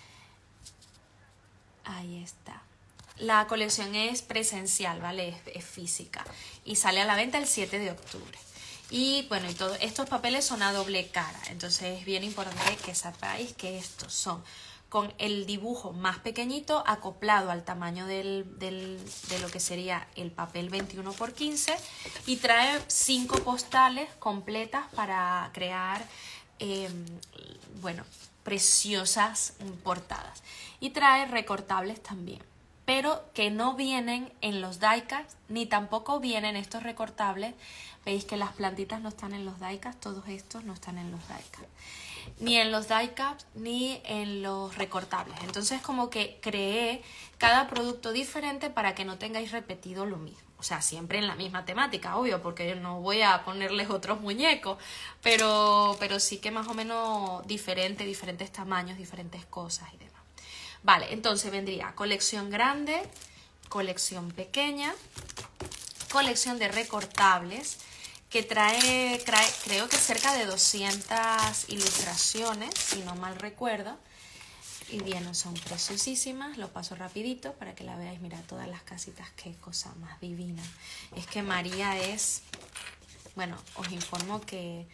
Ahí está. La colección es presencial, ¿vale? Es física. Y sale a la venta el 7 de octubre. Y bueno, y todos estos papeles son a doble cara. Entonces es bien importante que sepáis que estos son con el dibujo más pequeñito acoplado al tamaño de lo que sería el papel 21 por 15, y trae 5 postales completas para crear, bueno, preciosas portadas. Y trae recortables también, pero que no vienen en los die-cuts, ni tampoco vienen estos recortables. Veis que las plantitas no están en los die-cuts, todos estos no están en los die-cuts, ni en los die-cuts ni en los recortables. Entonces como que creé cada producto diferente para que no tengáis repetido lo mismo. O sea, siempre en la misma temática, obvio, porque no voy a ponerles otros muñecos, pero sí que más o menos diferentes tamaños, diferentes cosas y demás. Vale, entonces vendría colección grande, colección pequeña, colección de recortables, que trae creo que cerca de 200 ilustraciones, si no mal recuerdo. Y bien, son preciosísimas. Lo paso rapidito para que la veáis. Mirad todas las casitas, qué cosa más divina. Es que María es... Bueno, os informo que...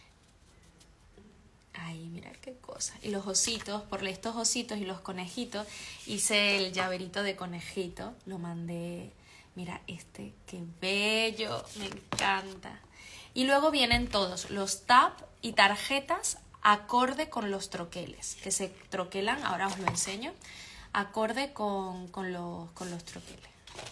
Ay, mirad qué cosa. Y los ositos, por estos ositos y los conejitos, hice el llaverito de conejito. Lo mandé... Mira este, qué bello, me encanta. Y luego vienen todos los tab y tarjetas acorde con los troqueles, que se troquelan, ahora os lo enseño, acorde con los troqueles.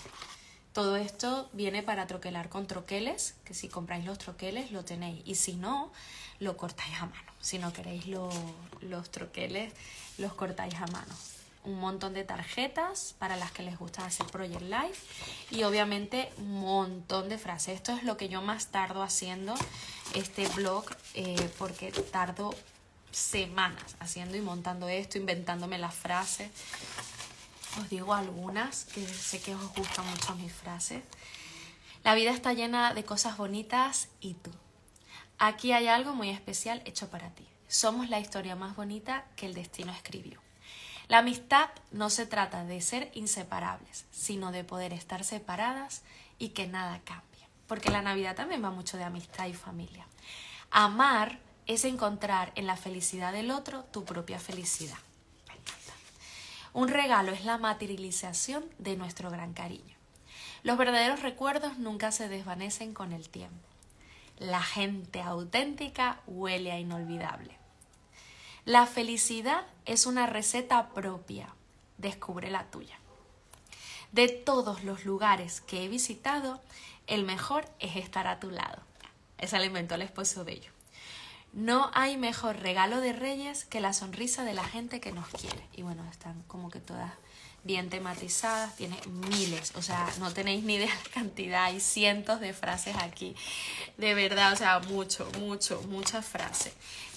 Todo esto viene para troquelar con troqueles, que si compráis los troqueles lo tenéis, y si no, lo cortáis a mano. Si no queréis los troqueles, los cortáis a mano. Un montón de tarjetas para las que les gusta hacer Project Life, y obviamente un montón de frases. Esto es lo que yo más tardo haciendo este blog, porque tardo semanas haciendo y montando esto, inventándome las frases. Os digo algunas, que sé que os gustan mucho mis frases. La vida está llena de cosas bonitas y tú. Aquí hay algo muy especial hecho para ti. Somos la historia más bonita que el destino escribió. La amistad no se trata de ser inseparables, sino de poder estar separadas y que nada cambie. Porque la Navidad también va mucho de amistad y familia. Amar es encontrar en la felicidad del otro tu propia felicidad. Me encanta. Un regalo es la materialización de nuestro gran cariño. Los verdaderos recuerdos nunca se desvanecen con el tiempo. La gente auténtica huele a inolvidable. La felicidad es una receta propia. Descubre la tuya. De todos los lugares que he visitado, el mejor es estar a tu lado. Esa la inventó el esposo de ellos. No hay mejor regalo de Reyes que la sonrisa de la gente que nos quiere. Y bueno, están como que todas bien tematizadas. Tiene miles, o sea, no tenéis ni idea de la cantidad. Hay cientos de frases aquí. De verdad, o sea, muchas frases.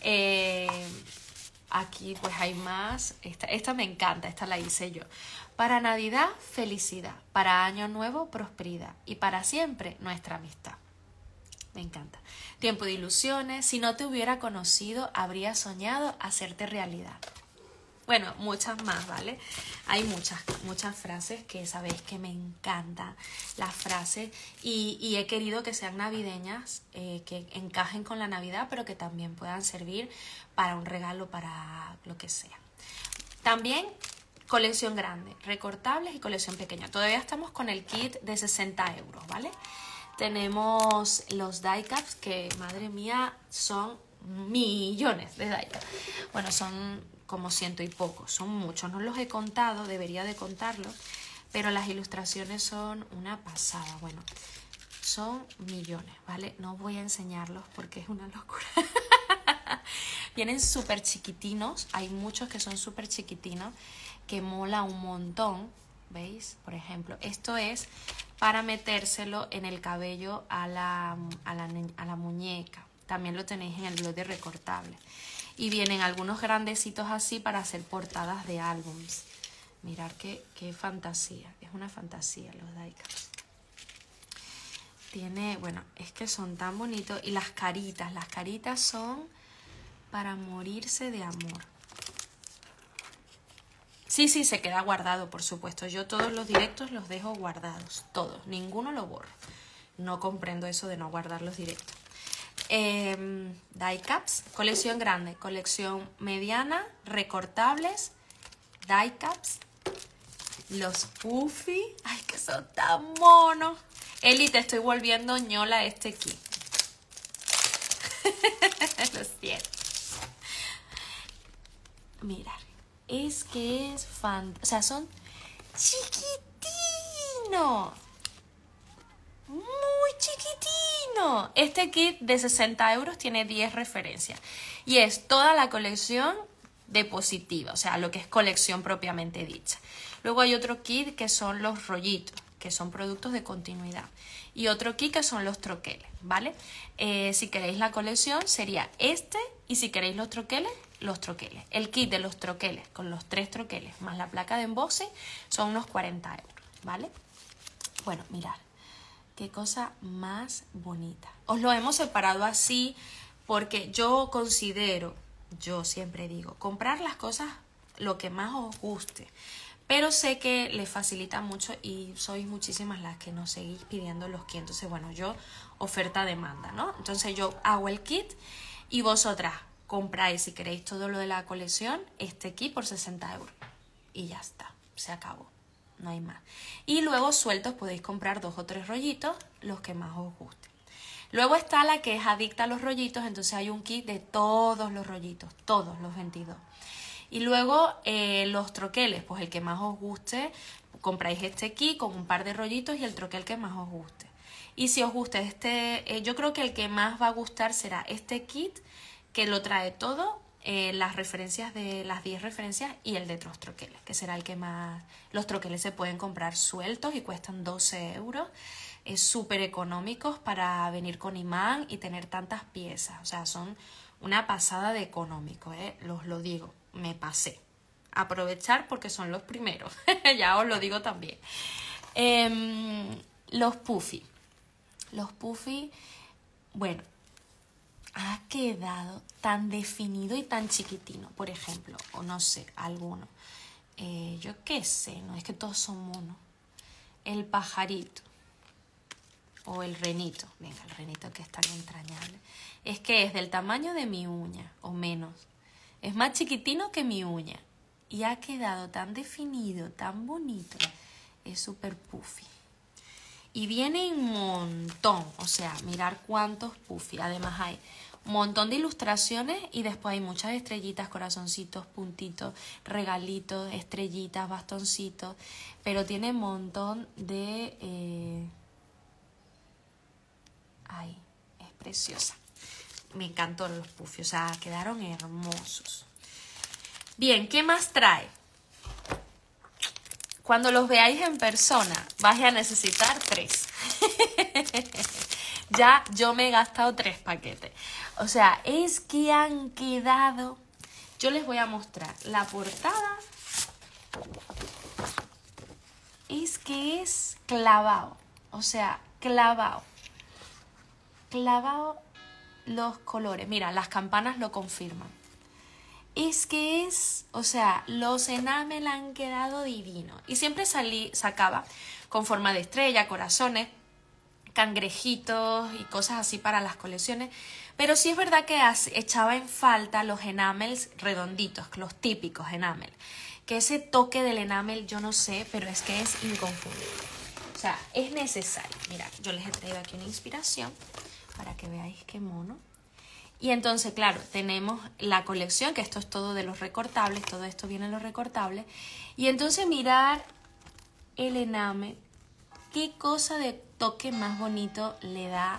Aquí pues hay más. Esta me encanta, esta la hice yo. Para Navidad, felicidad. Para Año Nuevo, prosperidad. Y para siempre, nuestra amistad. Me encanta. Tiempo de ilusiones. Si no te hubiera conocido, habría soñado hacerte realidad. Bueno, muchas más, ¿vale? Hay muchas frases que sabéis que me encantan las frases y he querido que sean navideñas, que encajen con la Navidad, pero que también puedan servir para un regalo, para lo que sea. También colección grande, recortables y colección pequeña. Todavía estamos con el kit de 60 euros, ¿vale? Tenemos los die cuts que, madre mía, son millones de die cuts. Bueno, son como 100 y poco, son muchos. No los he contado, debería de contarlos, pero las ilustraciones son una pasada. Bueno, son millones, ¿vale? No voy a enseñarlos porque es una locura. Vienen súper chiquitinos, hay muchos que son súper chiquitinos, que mola un montón, ¿veis? Por ejemplo, esto es para metérselo en el cabello a la muñeca. También lo tenéis en el blog de recortable. Y vienen algunos grandecitos así para hacer portadas de álbums. Mirad qué fantasía, es una fantasía los die cuts. Tiene, bueno, es que son tan bonitos. Y las caritas son para morirse de amor. Sí, se queda guardado, por supuesto. Yo todos los directos los dejo guardados, todos, ninguno lo borro. No comprendo eso de no guardar los directos. Die cuts, colección grande, colección mediana, recortables, die cuts, los puffy, ay, que son tan monos. Eli, te estoy volviendo ñola este kit. Lo siento. Mirad, es que es o sea, son chiquitinos. Muy chiquitino. Este kit de 60 euros tiene 10 referencias. Y es toda la colección de positiva, o sea, lo que es colección propiamente dicha. Luego hay otro kit que son los rollitos, que son productos de continuidad. Y otro kit que son los troqueles, ¿vale? Si queréis la colección sería este, y si queréis los troqueles, los troqueles. El kit de los troqueles con los 3 troqueles más la placa de embossing son unos 40 euros, ¿vale? Bueno, mirad, qué cosa más bonita. Os lo hemos separado así porque yo considero, yo siempre digo, comprar las cosas lo que más os guste. Pero sé que les facilita mucho y sois muchísimas las que nos seguís pidiendo los kits. Entonces, bueno, yo oferta-demanda, ¿no? Entonces yo hago el kit y vosotras compráis, si queréis todo lo de la colección, este kit por 60 euros. Y ya está, se acabó, no hay más. Y luego sueltos podéis comprar 2 o 3 rollitos, los que más os gusten. Luego está la que es adicta a los rollitos, entonces hay un kit de todos los rollitos, todos los 22. Y luego los troqueles, pues el que más os guste, compráis este kit con un par de rollitos y el troquel que más os guste. Y si os gusta yo creo que el que más va a gustar será este kit, que lo trae todo, las referencias de las 10 referencias y el de los troqueles, que será el que más. Los troqueles se pueden comprar sueltos y cuestan 12 euros. Es súper económicos para venir con imán y tener tantas piezas. O sea, son una pasada de económico, os lo digo. Me pasé. Aprovechar porque son los primeros. Ya os lo digo también. Los puffy. Los puffy, bueno, ha quedado tan definido y tan chiquitino, por ejemplo, o no sé, alguno. Yo qué sé, no es que todos son monos. El pajarito. O el renito. Venga, el renito que es tan entrañable. Es que es del tamaño de mi uña, o menos. Es más chiquitino que mi uña. Y ha quedado tan definido, tan bonito. Es súper puffy. Y viene un montón. O sea, mirar cuántos puffy. Además hay un montón de ilustraciones y después hay muchas estrellitas, corazoncitos, puntitos, regalitos, estrellitas, bastoncitos. Pero tiene un montón de... Ay, es preciosa. Me encantó los puffy, o sea, quedaron hermosos. Bien, ¿qué más trae? Cuando los veáis en persona, vais a necesitar 3. Ya yo me he gastado 3 paquetes. O sea, es que han quedado... Yo les voy a mostrar la portada. Es que es clavado. O sea, clavado. Clavado los colores. Mira, las campanas lo confirman. Es que o sea, los enamel han quedado divinos. Y siempre sacaba con forma de estrella, corazones, cangrejitos y cosas así para las colecciones. Pero sí es verdad que echaba en falta los enamels redonditos, los típicos enamel. Que ese toque del enamel, yo no sé, pero es que es inconfundible. O sea, es necesario. Mira, yo les he traído aquí una inspiración para que veáis qué mono. Y entonces, claro, tenemos la colección, que esto es todo de los recortables, todo esto viene en los recortables. Y entonces mirar el enamel, qué cosa de toque más bonito le da.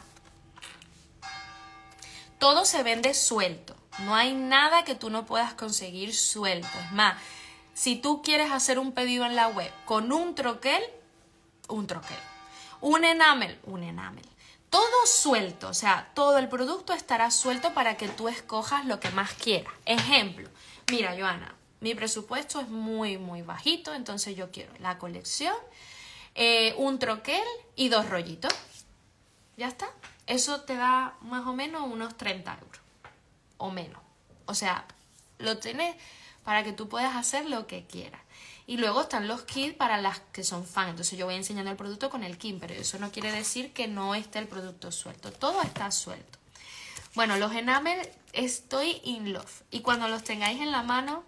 Todo se vende suelto, no hay nada que tú no puedas conseguir suelto. Es más, si tú quieres hacer un pedido en la web con un troquel, un enamel. Todo suelto, o sea, todo el producto estará suelto para que tú escojas lo que más quieras. Ejemplo, mira, Joana, mi presupuesto es muy, muy bajito, entonces yo quiero la colección, un troquel y 2 rollitos. Ya está. Eso te da más o menos unos 30 euros o menos. O sea, lo tienes para que tú puedas hacer lo que quieras. Y luego están los kits para las que son fan. Entonces yo voy enseñando el producto con el kit, pero eso no quiere decir que no esté el producto suelto. Todo está suelto. Bueno, los enamel estoy in love. Y cuando los tengáis en la mano,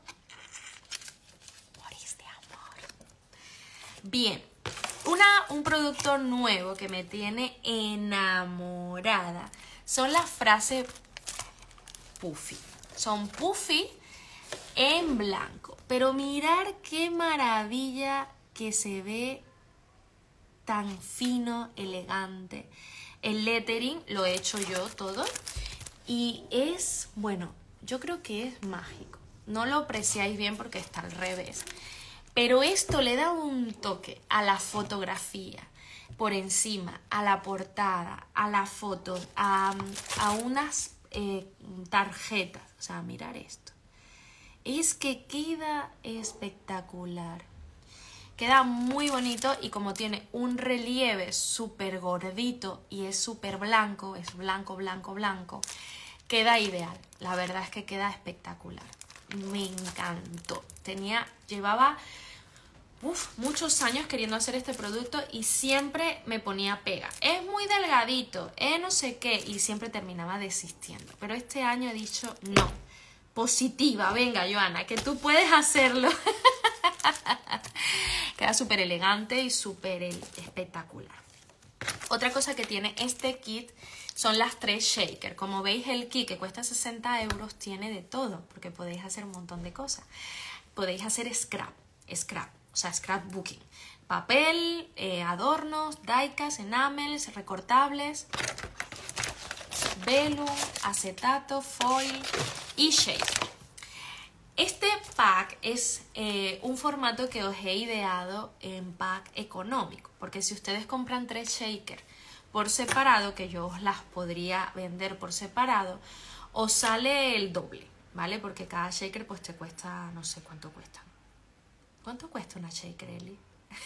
morís de amor. Bien, un producto nuevo que me tiene enamorada son las frases puffy. Son puffy en blanco, pero mirar qué maravilla que se ve, tan fino, elegante. El lettering lo he hecho yo todo y es, bueno, yo creo que es mágico. No lo apreciáis bien porque está al revés, pero esto le da un toque a la fotografía por encima, a la portada, a la foto, a unas tarjetas. O sea, mirar esto. Es que queda espectacular. Queda muy bonito y como tiene un relieve súper gordito y es súper blanco, es blanco, queda ideal. La verdad es que queda espectacular. Me encantó. Llevaba muchos años queriendo hacer este producto y siempre me ponía pega. Es muy delgadito, no sé qué, y siempre terminaba desistiendo. Pero este año he dicho no. Positiva, venga Joana, que tú puedes hacerlo. Queda súper elegante y súper espectacular. Otra cosa que tiene este kit son las 3 shakers. Como veis, el kit que cuesta 60 euros tiene de todo, porque podéis hacer un montón de cosas. Podéis hacer o sea, scrapbooking. Papel, adornos, diecast, enamels, recortables, velum, acetato, foil y shaker. Este pack es un formato que os he ideado en pack económico, porque si ustedes compran 3 shakers por separado, que yo os las podría vender por separado, os sale el doble, ¿vale? Porque cada shaker pues te cuesta, no sé cuánto cuesta. ¿Cuánto cuesta una shaker, Eli?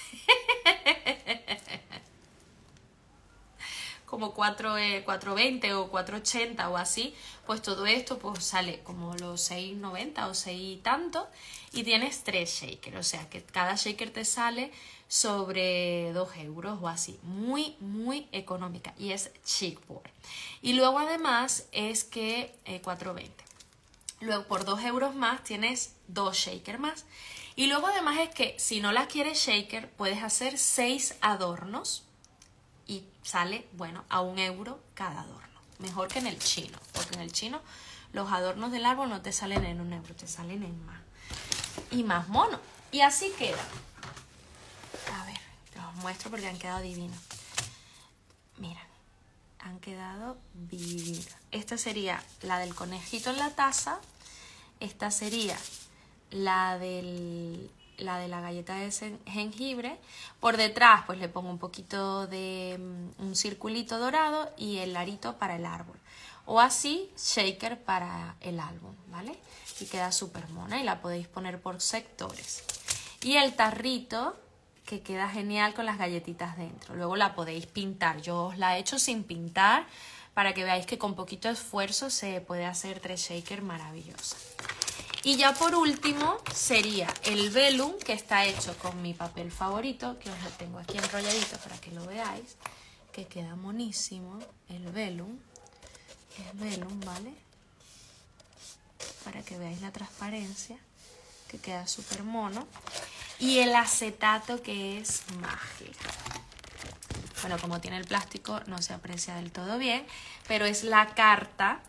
Como 4.20 o 4.80 o así, pues todo esto pues sale como los 6.90 o 6 y tanto, y tienes 3 shakers, o sea que cada shaker te sale sobre 2 euros o así, muy muy económica y es chipboard. Y luego además es que 4.20, luego por 2 euros más tienes 2 shakers más, y luego además es que si no las quieres shaker puedes hacer 6 adornos y sale, bueno, a 1 euro cada adorno. Mejor que en el chino, porque en el chino los adornos del árbol no te salen en 1 euro, te salen en más. Y más mono. Y así queda. A ver, te los muestro porque han quedado divinos. Mira, han quedado divinos. Esta sería la del conejito en la taza. Esta sería la de la galleta de jengibre. Por detrás pues le pongo un poquito de un circulito dorado y el arito para el árbol, o así shaker para el álbum, ¿vale? Y queda súper mona y la podéis poner por sectores. Y el tarrito que queda genial con las galletitas dentro. Luego la podéis pintar. Yo os la he hecho sin pintar para que veáis que con poquito esfuerzo se puede hacer 3 shakers maravillosas. Y ya por último sería el velum, que está hecho con mi papel favorito, que os lo tengo aquí enrolladito para que lo veáis, que queda monísimo. El velum, es velum, ¿vale? Para que veáis la transparencia, que queda súper mono. Y el acetato, que es mágica. Bueno, como tiene el plástico no se aprecia del todo bien, pero es la carta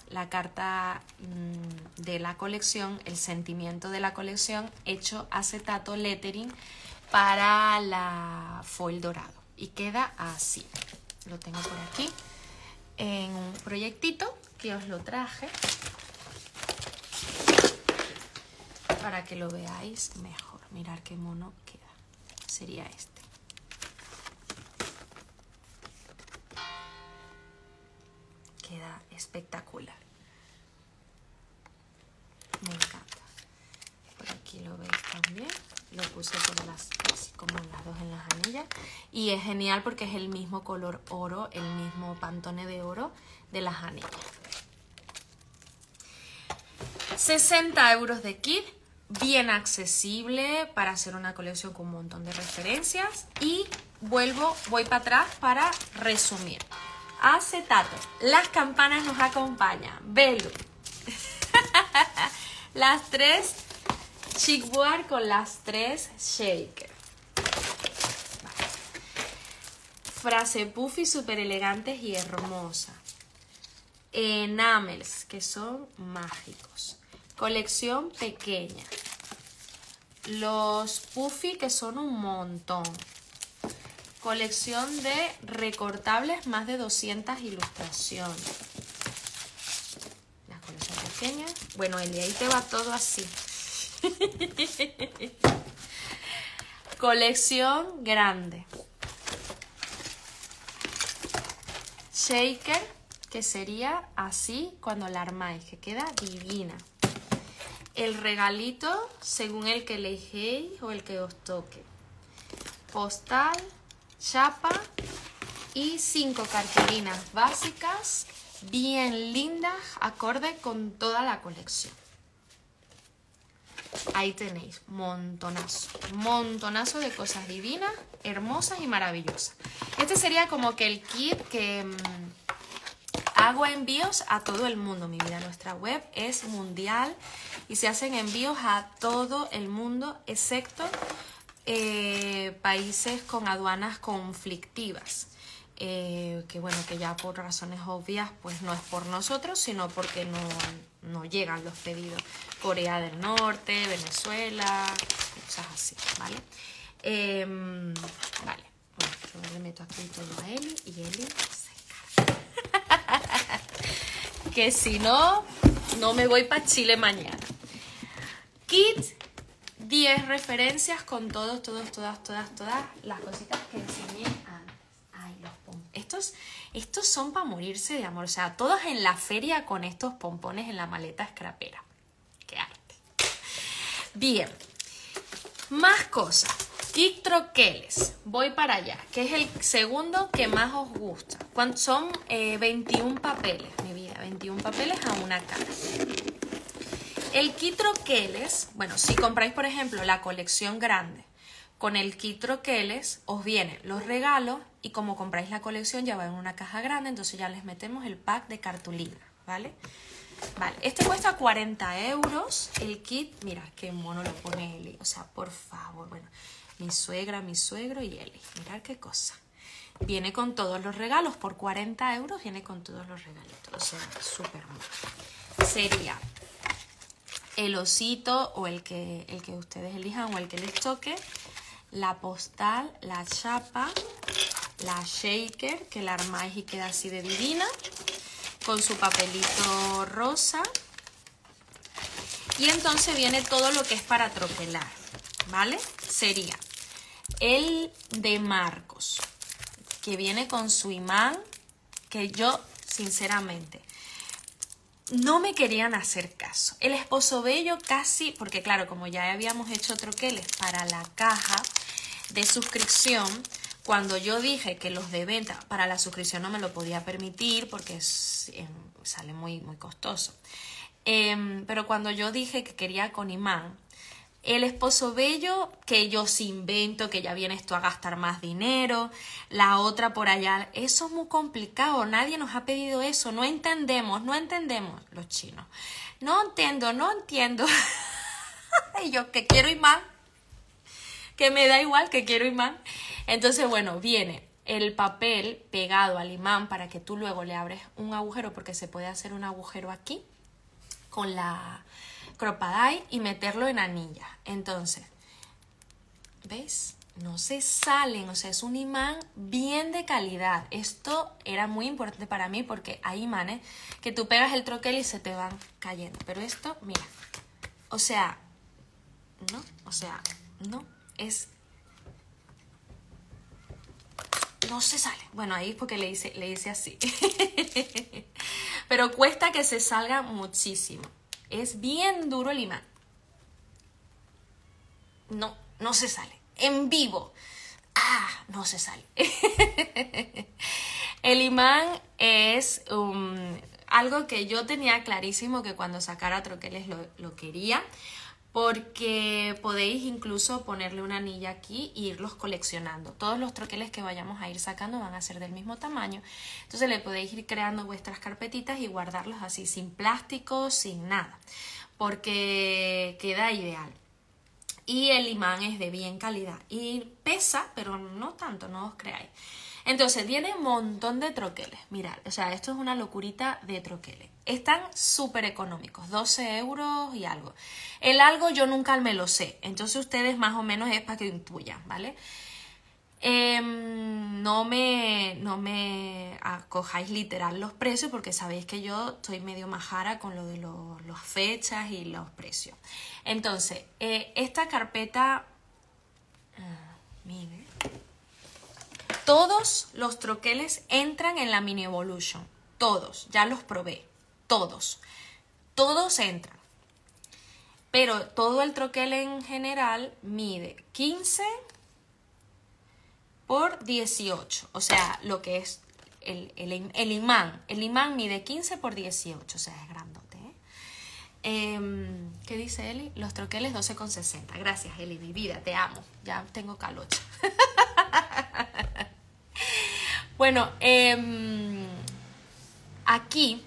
de la colección, el sentimiento de la colección, hecho acetato lettering para la foil dorado. Y queda así. Lo tengo por aquí en un proyectito que os lo traje para que lo veáis mejor. Mirad qué mono queda. Sería este. Queda espectacular. Me encanta. Por aquí lo veis también. Lo puse por así como las dos en las anillas. Y es genial porque es el mismo color oro, el mismo pantone de oro de las anillas. 60 euros de kit. Bien accesible para hacer una colección con un montón de referencias. Y voy para atrás para resumir. Acetato, las campanas nos acompañan, velum, las 3 chickboard con las 3 shaker, vale. Frase puffy súper elegantes y hermosas, enamels que son mágicos, colección pequeña, los puffy que son un montón. Colección de recortables, más de 200 ilustraciones. La colección pequeña. Bueno, Eli, ahí te va todo así. Colección grande. Shaker, que sería así cuando la armáis, que queda divina. El regalito, según el que elegéis o el que os toque. Postal, chapa y 5 cartulinas básicas bien lindas, acorde con toda la colección. Ahí tenéis montonazo de cosas divinas, hermosas y maravillosas. Este sería como que el kit que hago envíos a todo el mundo. Mi vida, nuestra web es mundial y se hacen envíos a todo el mundo, excepto países con aduanas conflictivas, que bueno, que ya por razones obvias pues no es por nosotros, sino porque no llegan los pedidos. Corea del Norte, Venezuela, cosas así, ¿vale? Vale, bueno, yo le meto aquí todo a Eli y Eli se encarga. Que si no, no me voy para Chile mañana. Kit 10 referencias con todas las cositas que enseñé antes. Ay, los pompones. Estos son para morirse de amor. O sea, todos en la feria con estos pompones en la maleta scrapera. ¡Qué arte! Bien. Más cosas. Kit troqueles. Voy para allá. Que es el segundo que más os gusta. Son 21 papeles, mi vida. 21 papeles a una caja. El kit troqueles, bueno, si compráis por ejemplo la colección grande, con el kit troqueles os vienen los regalos y como compráis la colección ya va en una caja grande, entonces ya les metemos el pack de cartulina, ¿vale? Vale, este cuesta 40 euros, el kit, mira qué mono lo pone Eli, o sea, por favor, bueno, mi suegra, mi suegro y Eli, mirad qué cosa. Viene con todos los regalos, por 40 euros viene con todos los regalitos, o sea, súper mono. Sería el osito o el que ustedes elijan o el que les toque, la postal, la chapa, la shaker, que la armáis y queda así de divina, con su papelito rosa. Y entonces viene todo lo que es para troquelar, ¿vale? Sería el de Marcos, que viene con su imán, que yo, sinceramente, no me querían hacer caso. El esposo bello casi, porque claro, como ya habíamos hecho troqueles para la caja de suscripción, cuando yo dije que los de venta para la suscripción no me lo podía permitir porque sale muy costoso. Pero cuando yo dije que quería con imán, el esposo bello, que yo sí invento, que ya vienes tú a gastar más dinero, la otra por allá, eso es muy complicado, nadie nos ha pedido eso, no entendemos los chinos. No entiendo. Y yo que quiero imán, que me da igual, que quiero imán. Entonces, bueno, viene el papel pegado al imán para que tú luego le abres un agujero, porque se puede hacer un agujero aquí con la Crop-A-Dye y meterlo en anilla. Entonces, ¿ves? No se salen, o sea, es un imán bien de calidad. Esto era muy importante para mí porque hay imanes que tú pegas el troquel y se te van cayendo. Pero esto, mira, o sea, no, no se sale. Bueno, ahí es porque le hice así. Pero cuesta que se salga muchísimo. Es bien duro el imán. No se sale. En vivo. No se sale. El imán es algo que yo tenía clarísimo que cuando sacara troqueles lo quería, porque podéis incluso ponerle una anilla aquí e irlos coleccionando. Todos los troqueles que vayamos a ir sacando van a ser del mismo tamaño. Entonces le podéis ir creando vuestras carpetitas y guardarlos así, sin plástico, sin nada, porque queda ideal. Y el imán es de bien calidad y pesa, pero no tanto, no os creáis. Entonces viene un montón de troqueles. Mirad, o sea, esto es una locurita de troqueles. Están súper económicos, 12 euros y algo. El algo yo nunca me lo sé, entonces ustedes más o menos es para que intuyan, ¿vale? No me acojáis literal los precios, porque sabéis que yo estoy medio majara con lo de las fechas y los precios. Entonces, esta carpeta, mire, todos los troqueles entran en la Mini Evolution. Todos, ya los probé. Todos entran. Pero todo el troquel en general mide 15 por 18. O sea, lo que es el imán. El imán mide 15 por 18. O sea, es grandote, ¿eh? ¿Qué dice Eli? Los troqueles 12,60. Gracias, Eli, mi vida, te amo. Ya tengo calocha. Bueno, aquí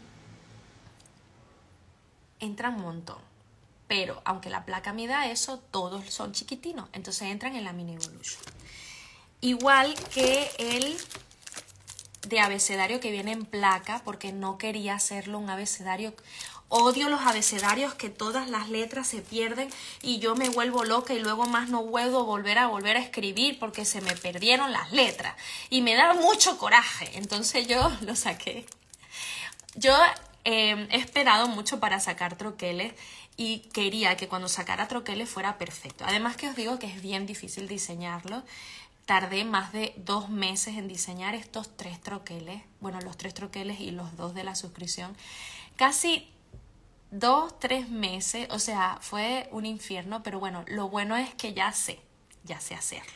entra un montón, pero aunque la placa mida eso, todos son chiquitinos, entonces entran en la Mini Evolution. Igual que el de abecedario que viene en placa, porque no quería hacerlo un abecedario. Odio los abecedarios que todas las letras se pierden y yo me vuelvo loca y luego más no puedo volver a escribir porque se me perdieron las letras y me da mucho coraje. Entonces yo lo saqué. Yo he esperado mucho para sacar troqueles y quería que cuando sacara troqueles fuera perfecto. Además que os digo que es bien difícil diseñarlo. Tardé más de 2 meses en diseñar estos 3 troqueles. Bueno, los 3 troqueles y los 2 de la suscripción. Casi 2-3 meses, o sea, fue un infierno, pero bueno, lo bueno es que ya sé hacerlo.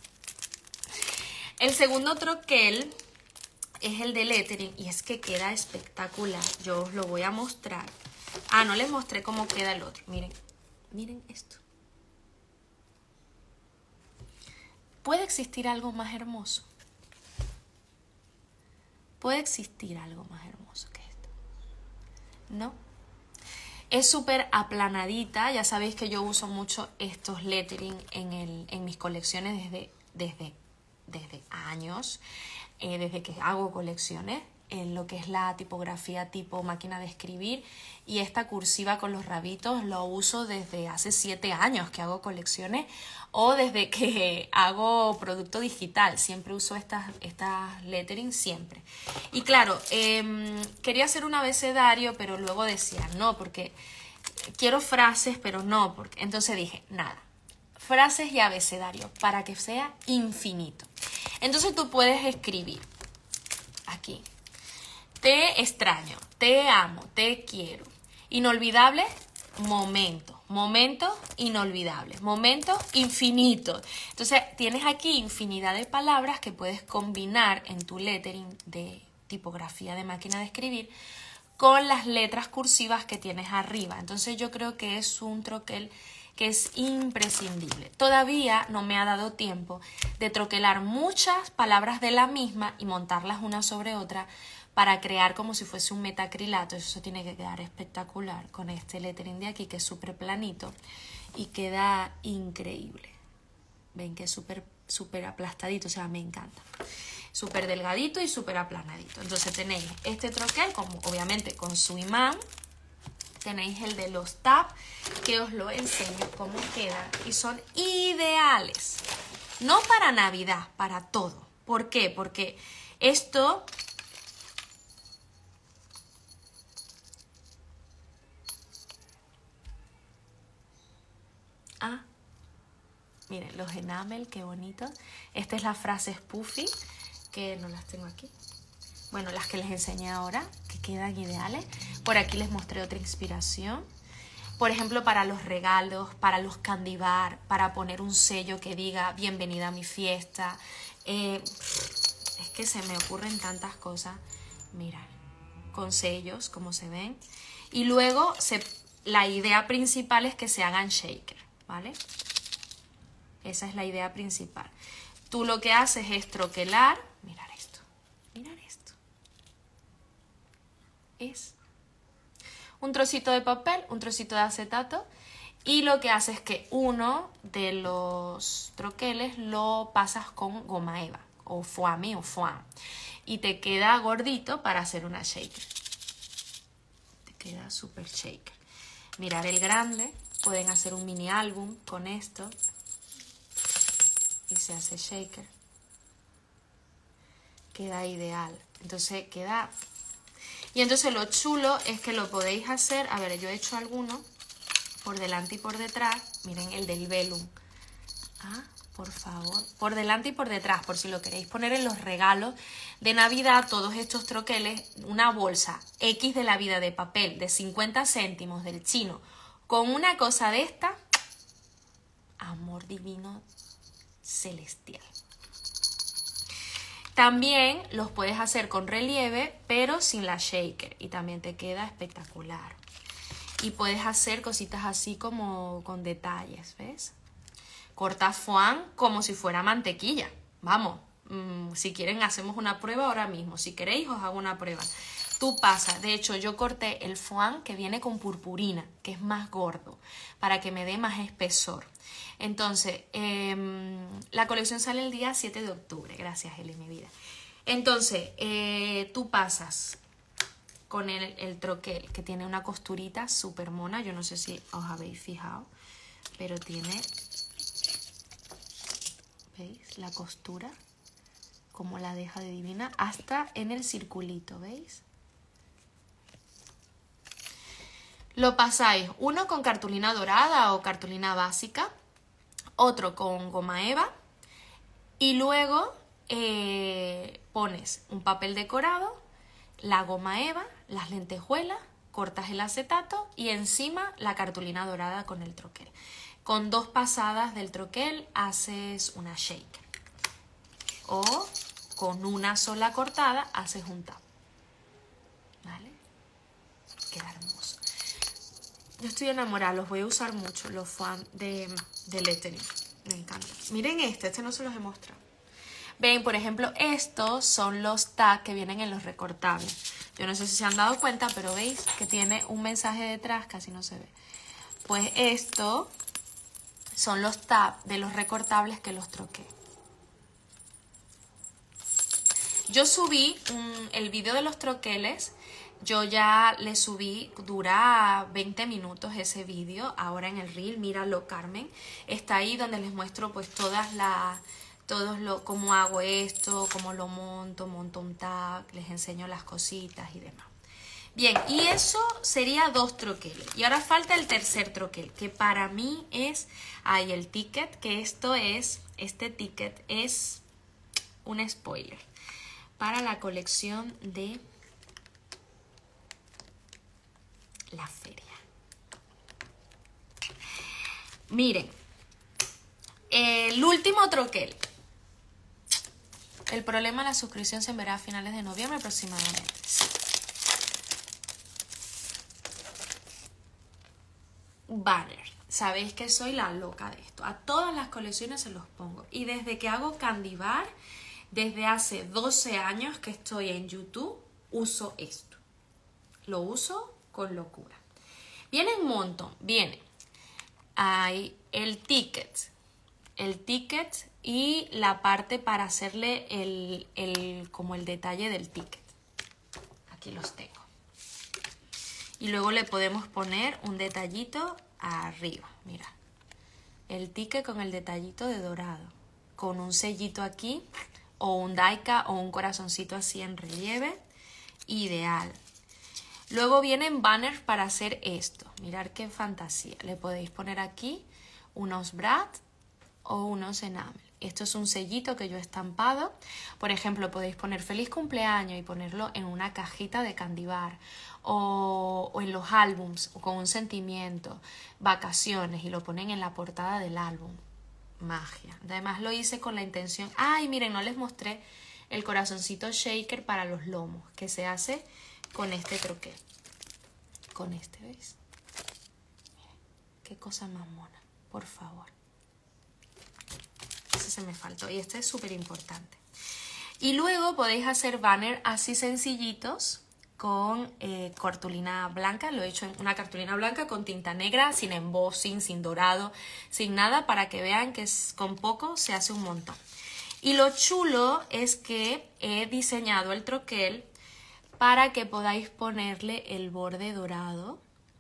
El segundo troquel es el de lettering y es que queda espectacular. Yo os lo voy a mostrar. No les mostré cómo queda el otro. Miren esto. ¿Puede existir algo más hermoso? ¿Puede existir algo más hermoso que esto? ¿No? Es súper aplanadita. Ya sabéis que yo uso mucho estos lettering en mis colecciones desde años, desde que hago colecciones, en lo que es la tipografía tipo máquina de escribir, y esta cursiva con los rabitos lo uso desde hace 7 años que hago colecciones, o desde que hago producto digital. Siempre uso estas lettering, siempre. Y claro, quería hacer un abecedario, pero luego decía no, porque quiero frases, pero no, porque entonces dije nada, frases y abecedario para que sea infinito. Entonces tú puedes escribir aquí: te extraño, te amo, te quiero. Inolvidable, momentos. Momentos inolvidables. Momentos infinitos. Entonces tienes aquí infinidad de palabras que puedes combinar en tu lettering de tipografía de máquina de escribir con las letras cursivas que tienes arriba. Entonces yo creo que es un troquel que es imprescindible. Todavía no me ha dado tiempo de troquelar muchas palabras de la misma y montarlas una sobre otra para crear como si fuese un metacrilato. Eso tiene que quedar espectacular con este lettering de aquí, que es súper planito y queda increíble. Ven que es súper aplastadito, o sea, me encanta. Súper delgadito y súper aplanadito. Entonces tenéis este troquel, como obviamente con su imán. Tenéis el de los tab, que os lo enseño cómo queda. Y son ideales. No para Navidad, para todo. ¿Por qué? Porque esto... miren, los enamel, qué bonitos. Esta es la frase Spoofy, que no las tengo aquí. Bueno, las que les enseñé ahora, que quedan ideales. Por aquí les mostré otra inspiración. Por ejemplo, para los regalos, para los candy bar, para poner un sello que diga bienvenida a mi fiesta. Es que se me ocurren tantas cosas. Mirad, con sellos, como se ven. Y luego, la idea principal es que se hagan shaker, ¿vale? Esa es la idea principal. Tú lo que haces es troquelar. Mirad esto. Mirad esto. Es un trocito de papel, un trocito de acetato, y lo que haces es que uno de los troqueles lo pasas con goma eva o foamy o foam y te queda gordito para hacer una shaker. Te queda súper shaker. Mirad el grande, pueden hacer un mini álbum con esto y se hace shaker. Queda ideal. Entonces queda... Y entonces lo chulo es que lo podéis hacer, a ver, yo he hecho alguno por delante y por detrás. Miren el del velum. Por favor, por delante y por detrás, por si lo queréis poner en los regalos de Navidad, todos estos troqueles, una bolsa X de la vida de papel de 50 céntimos del chino, con una cosa de esta, amor divino celestial. También los puedes hacer con relieve, pero sin la shaker. Y también te queda espectacular. Y puedes hacer cositas así como con detalles, ¿ves? Corta foam como si fuera mantequilla. Vamos, si quieren hacemos una prueba ahora mismo. Si queréis os hago una prueba. Tú pasas, de hecho yo corté el foam que viene con purpurina, que es más gordo, para que me dé más espesor. Entonces, la colección sale el día 7 de octubre, gracias Eli, mi vida. Entonces, tú pasas con el troquel, que tiene una costurita súper mona, yo no sé si os habéis fijado, pero tiene, ¿veis? La costura, como la deja de divina, hasta en el circulito, ¿veis? Lo pasáis uno con cartulina dorada o cartulina básica, otro con goma eva y luego pones un papel decorado, la goma eva, las lentejuelas, cortas el acetato y encima la cartulina dorada con el troquel. Con 2 pasadas del troquel haces una shaker o con una sola cortada haces un tap, ¿vale? Queda hermoso. Yo estoy enamorada, los voy a usar mucho, los fans de lettering. Me encanta. Miren este no se los he mostrado. Ven, por ejemplo, estos son los tags que vienen en los recortables. Yo no sé si se han dado cuenta, pero veis que tiene un mensaje detrás, casi no se ve. Pues estos son los tags de los recortables que los troqué. Yo subí el video de los troqueles. Yo ya le subí, dura 20 minutos ese vídeo, ahora en el reel, míralo Carmen, está ahí donde les muestro pues cómo hago esto, cómo lo monto un tag, les enseño las cositas y demás. Bien, y eso sería 2 troqueles, y ahora falta el tercer troquel, que para mí es, el ticket, que este ticket es un spoiler, para la colección de la feria. Miren, el último troquel. El problema de la suscripción se verá a finales de noviembre aproximadamente. Sí. banner. Sabéis que soy la loca de esto. A todas las colecciones se los pongo. Y desde que hago Candy Bar, desde hace 12 años que estoy en YouTube, uso esto. Lo uso con locura. Viene un montón. Viene. Hay el ticket. El ticket y la parte para hacerle como el detalle del ticket. Aquí los tengo. Y luego le podemos poner un detallito arriba, mira. El ticket con el detallito de dorado. Con un sellito aquí, o un daika, o un corazoncito así en relieve. Ideal. Luego vienen banners para hacer esto. Mirad qué fantasía. Le podéis poner aquí unos brad o unos enamel. Esto es un sellito que yo he estampado. Por ejemplo, podéis poner feliz cumpleaños y ponerlo en una cajita de Candy Bar o en los álbums o con un sentimiento, vacaciones, y lo ponen en la portada del álbum. Magia. Además lo hice con la intención... Ay, miren, no les mostré el corazoncito shaker para los lomos, que se hace con este troquel. Con este, ¿veis? Miren, qué cosa más mona, por favor. Ese se me faltó y este es súper importante. Y luego podéis hacer banner así sencillitos con cartulina blanca. Lo he hecho en una cartulina blanca con tinta negra, sin embossing, sin dorado, sin nada, para que vean que con poco se hace un montón. Y lo chulo es que he diseñado el troquel para que podáis ponerle el borde dorado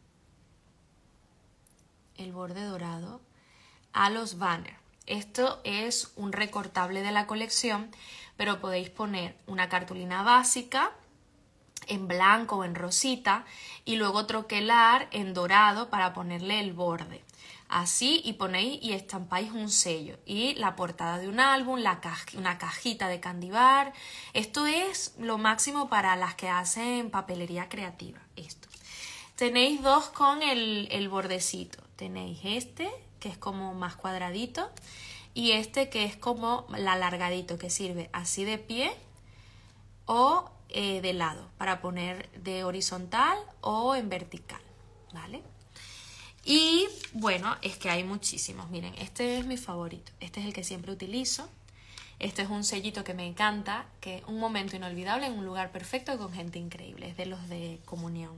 a los banners. Esto es un recortable de la colección, pero podéis poner una cartulina básica en blanco o en rosita y luego troquelar en dorado para ponerle el borde. Así, y ponéis y estampáis un sello y la portada de un álbum, una cajita de Candy Bar. Esto es lo máximo para las que hacen papelería creativa. Esto. Tenéis dos con el bordecito. Tenéis este, que es como más cuadradito, y este que es como el alargadito, que sirve así de pie o de lado, para poner de horizontal o en vertical, ¿vale? Y bueno, es que hay muchísimos. Miren, este es mi favorito. Este es el que siempre utilizo. Este es un sellito que me encanta, que es un momento inolvidable en un lugar perfecto con gente increíble. Es de los de comunión.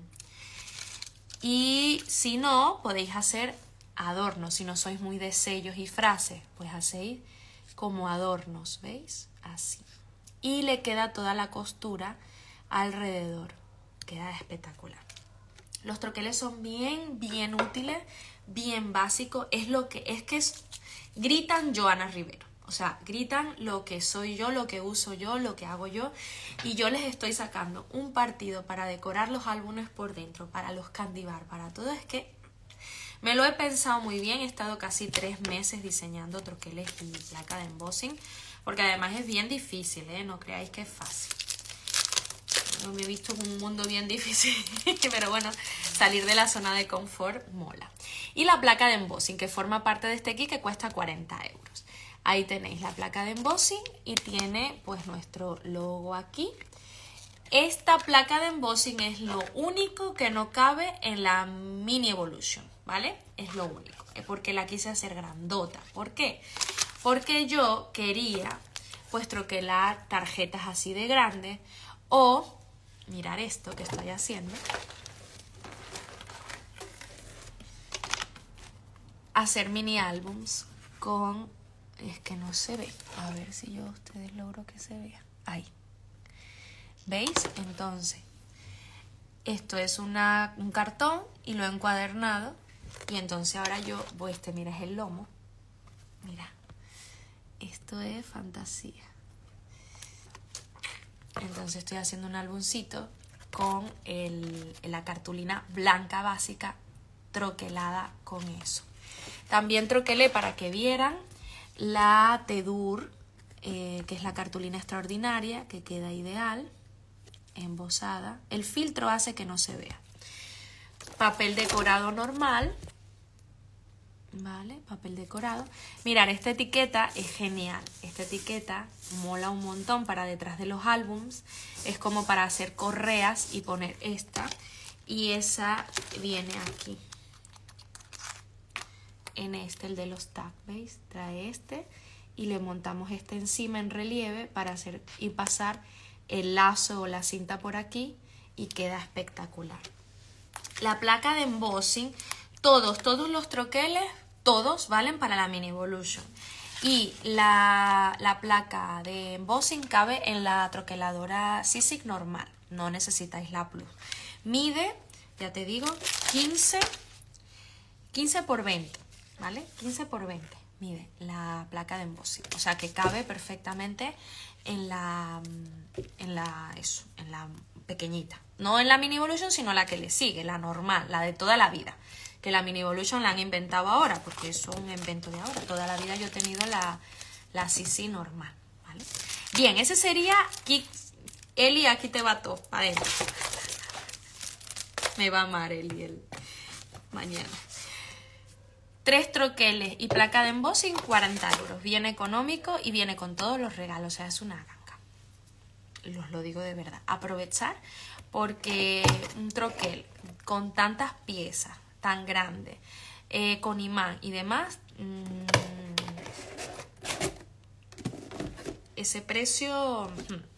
Y si no, podéis hacer adornos. Si no sois muy de sellos y frases, pues hacéis como adornos, ¿veis? Así. Y le queda toda la costura alrededor. Queda espectacular. Los troqueles son bien útiles, bien básicos. Gritan Joana Rivero. O sea, gritan lo que soy yo, lo que uso yo, lo que hago yo. Y yo les estoy sacando un partido para decorar los álbumes por dentro, para los Candy Bar, para todo. Es que me lo he pensado muy bien. He estado casi 3 meses diseñando troqueles y placa de embossing. Porque además es bien difícil, ¿eh? No creáis que es fácil. Yo me he visto en un mundo bien difícil, pero bueno, salir de la zona de confort mola. Y la placa de embossing, que forma parte de este kit, que cuesta 40 euros. Ahí tenéis la placa de embossing y tiene pues nuestro logo aquí. Esta placa de embossing es lo único que no cabe en la Mini Evolution, ¿vale? Es lo único, porque la quise hacer grandota. ¿Por qué? Porque yo quería pues troquelar tarjetas así de grandes o... Mirar esto que estoy haciendo. Hacer mini álbums con... Es que no se ve. A ver si yo a ustedes logro que se vea. Ahí. ¿Veis? Entonces, esto es un cartón y lo he encuadernado. Y entonces ahora yo voy... mira, es el lomo. Mira. Esto es fantasía. Entonces estoy haciendo un álbumcito con la cartulina blanca básica troquelada con eso. También troquelé para que vieran la Tedur, que es la cartulina extraordinaria, que queda ideal, embosada. El filtro hace que no se vea. Papel decorado normal. ¿Vale? Papel decorado. Mirad, esta etiqueta es genial. Esta etiqueta mola un montón para detrás de los álbums. Es como para hacer correas y poner esta. Y esa viene aquí. en este, el de los tags, ¿veis? Trae este y le montamos este encima en relieve para hacer y pasar el lazo o la cinta por aquí y queda espectacular. La placa de embossing, todos los troqueles, todos valen para la Mini Evolution. Y la placa de embossing cabe en la troqueladora Sizzix normal, no necesitáis la Plus. Mide, ya te digo, 15 por 20, ¿vale? 15 por 20 mide la placa de embossing. O sea que cabe perfectamente en la pequeñita. No en la Mini Evolution, sino la que le sigue, la normal, la de toda la vida. Que la Mini Evolution la han inventado ahora, porque es un invento de ahora. Toda la vida yo he tenido la Sizzix normal, ¿vale? Bien, ese sería Eli, aquí te va todo, para adentro. Me va a amar Eli mañana. 3 troqueles y placa de embossing, 40 euros. Viene económico y viene con todos los regalos, o sea, es una ganga. Os lo digo de verdad. Aprovechar, porque un troquel con tantas piezas, tan grande, con imán y demás, ese precio...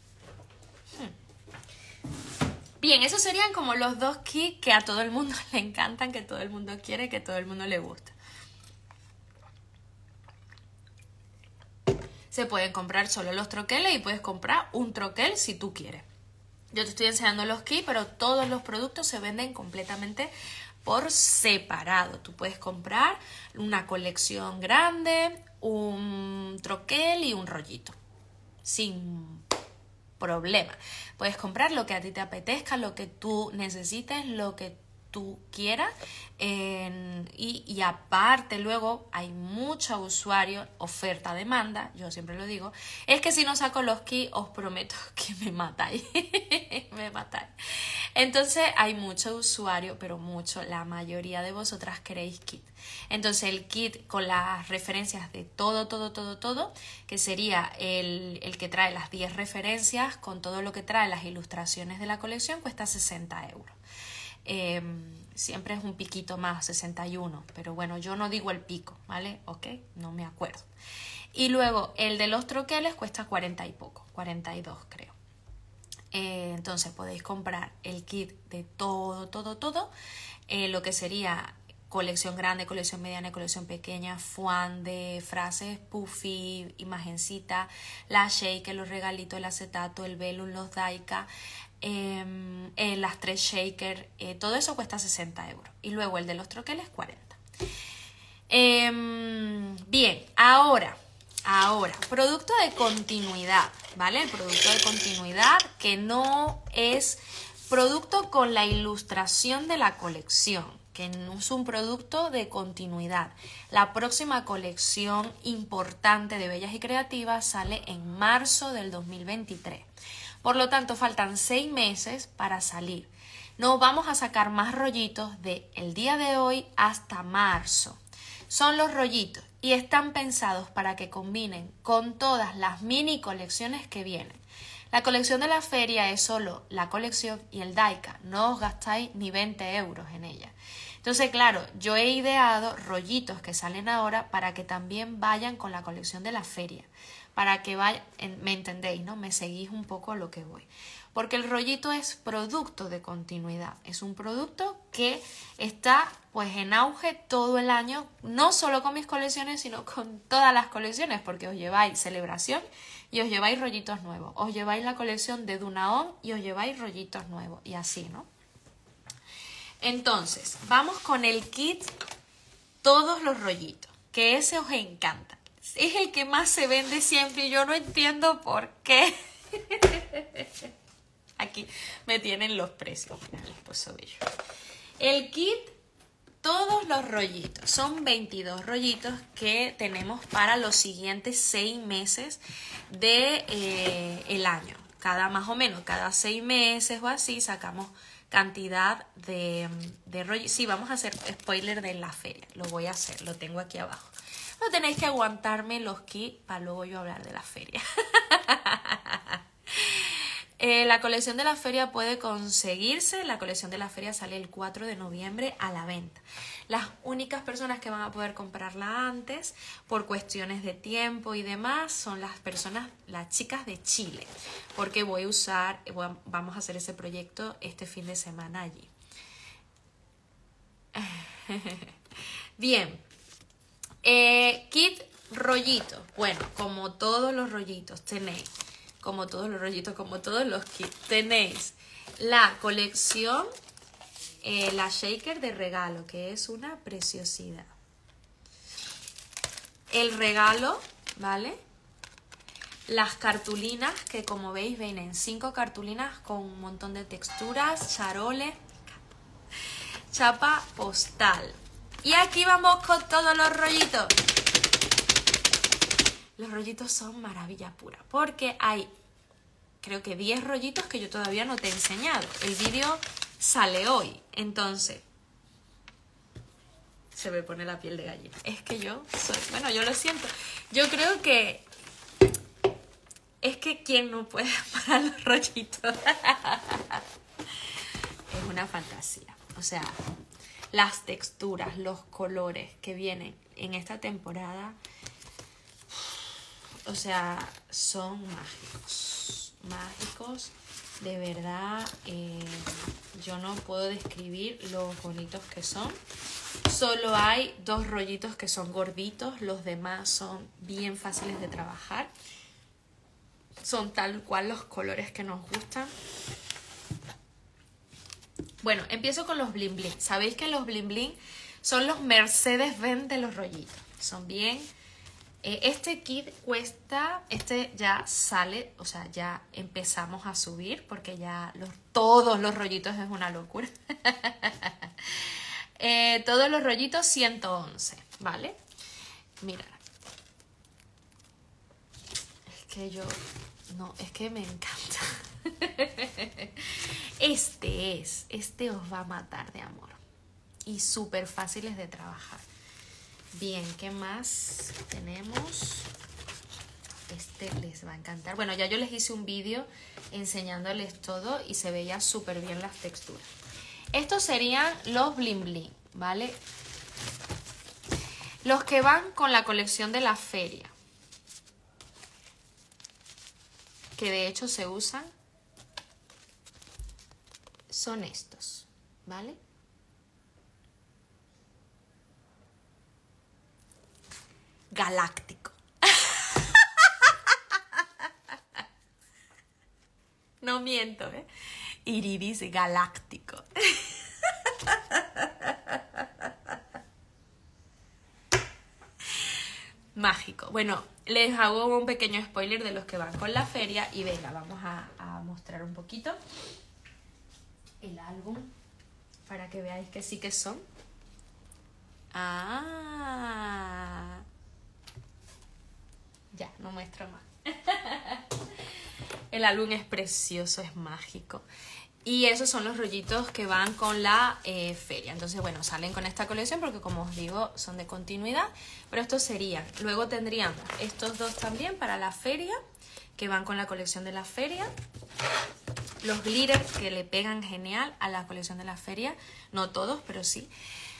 Bien, esos serían como los 2 kits que a todo el mundo le encantan, que todo el mundo quiere, que todo el mundo le gusta. Se pueden comprar solo los troqueles y puedes comprar un troquel si tú quieres. Yo te estoy enseñando los kits, pero todos los productos se venden completamente por separado. Tú puedes comprar una colección grande, un troquel y un rollito, sin problema. Puedes comprar lo que a ti te apetezca, lo que tú necesites, lo que tú quieras, y aparte luego hay mucho usuario, oferta-demanda, yo siempre lo digo, es que si no saco los kits os prometo que me matáis, me matáis. Entonces hay mucho usuario, pero mucho, la mayoría de vosotras queréis kit. Entonces el kit con las referencias de todo, que sería el que trae las 10 referencias con todo lo que trae las ilustraciones de la colección, cuesta 60 euros. Siempre es un piquito más, 61, pero bueno, yo no digo el pico, ¿vale? Ok, no me acuerdo. Y luego el de los troqueles cuesta 40 y poco, 42 creo. Entonces podéis comprar el kit de todo, lo que sería colección grande, colección mediana y colección pequeña, foam de frases, puffy, imagencita, la shaker, los regalitos, el acetato, el velum, los daika, las 3 shakers, todo eso cuesta 60 euros. Y luego el de los troqueles 40. Bien, ahora, producto de continuidad, ¿vale? El producto de continuidad que no es producto con la ilustración de la colección, que no es un producto de continuidad. La próxima colección importante de Bellas y Creativas sale en marzo del 2023. Por lo tanto, faltan 6 meses para salir. No vamos a sacar más rollitos de el día de hoy hasta marzo. Son los rollitos y están pensados para que combinen con todas las mini colecciones que vienen. La colección de la feria es solo la colección y el daika. No os gastáis ni 20 euros en ella. Entonces, claro, yo he ideado rollitos que salen ahora para que también vayan con la colección de la feria. Para que vayan, me entendéis, ¿no? Me seguís un poco a lo que voy. Porque el rollito es producto de continuidad. Es un producto que está pues en auge todo el año, no solo con mis colecciones, sino con todas las colecciones, porque os lleváis celebración y os lleváis rollitos nuevos. Os lleváis la colección de Dunaon y os lleváis rollitos nuevos. Y así, ¿no? Entonces, vamos con el kit todos los rollitos, que ese os encanta. Es el que más se vende siempre y yo no entiendo por qué. Aquí me tienen los precios. El kit, todos los rollitos. Son 22 rollitos que tenemos para los siguientes 6 meses del año. Más o menos, cada 6 meses o así sacamos cantidad de rollitos. Sí, vamos a hacer spoiler de la feria. Lo voy a hacer, lo tengo aquí abajo. No tenéis que aguantarme los kits para luego yo hablar de la feria. La colección de la feria puede conseguirse. La colección de la feria sale el 4 de noviembre a la venta. Las únicas personas que van a poder comprarla antes, por cuestiones de tiempo y demás, son las chicas de Chile. Porque vamos a hacer ese proyecto este fin de semana allí. Bien. Kit rollito. Bueno, como todos los rollitos tenéis. Como todos los kits, tenéis la colección, la shaker de regalo, que es una preciosidad. El regalo, ¿vale? Las cartulinas, que como veis vienen 5 cartulinas con un montón de texturas, charoles, chapa postal. Y aquí vamos con todos los rollitos. Los rollitos son maravilla pura, porque hay, creo que 10 rollitos que yo todavía no te he enseñado. El vídeo sale hoy, entonces se me pone la piel de gallina. Es que yo yo lo siento. Yo creo que es que quien no puede parar los rollitos. Es una fantasía. O sea, las texturas, los colores que vienen en esta temporada, o sea, son mágicos. Mágicos, de verdad. Yo no puedo describir lo bonitos que son. Solo hay 2 rollitos que son gorditos. Los demás son bien fáciles de trabajar. Son tal cual los colores que nos gustan. Bueno, empiezo con los bling bling. Sabéis que los bling bling son los Mercedes-Benz de los rollitos. Son bien... Este kit cuesta, ya sale, o sea, ya empezamos a subir porque ya todos los rollitos es una locura. Todos los rollitos 111, ¿vale? Mira. Es que me encanta. Este os va a matar de amor. Y súper fáciles de trabajar. Bien, ¿qué más tenemos? Este les va a encantar. Bueno, ya yo les hice un vídeo enseñándoles todo y se veía súper bien las texturas. Estos serían los bling bling, ¿vale? Los que van con la colección de la feria. Que de hecho se usan. Son estos, ¿vale? Galáctico. No miento, ¿eh? Iridis galáctico. Mágico. Bueno, les hago un pequeño spoiler de los que van con la feria. Y venga, vamos a mostrar un poquito el álbum para que veáis que sí que son. Ya, no muestro más. El álbum es precioso, es mágico. Y esos son los rollitos que van con la feria. Entonces, bueno, salen con esta colección porque, como os digo, son de continuidad. Pero estos serían. Luego tendríamos estos 2 también para la feria, que van con la colección de la feria. Los glitters que le pegan genial a la colección de la feria. No todos, pero sí.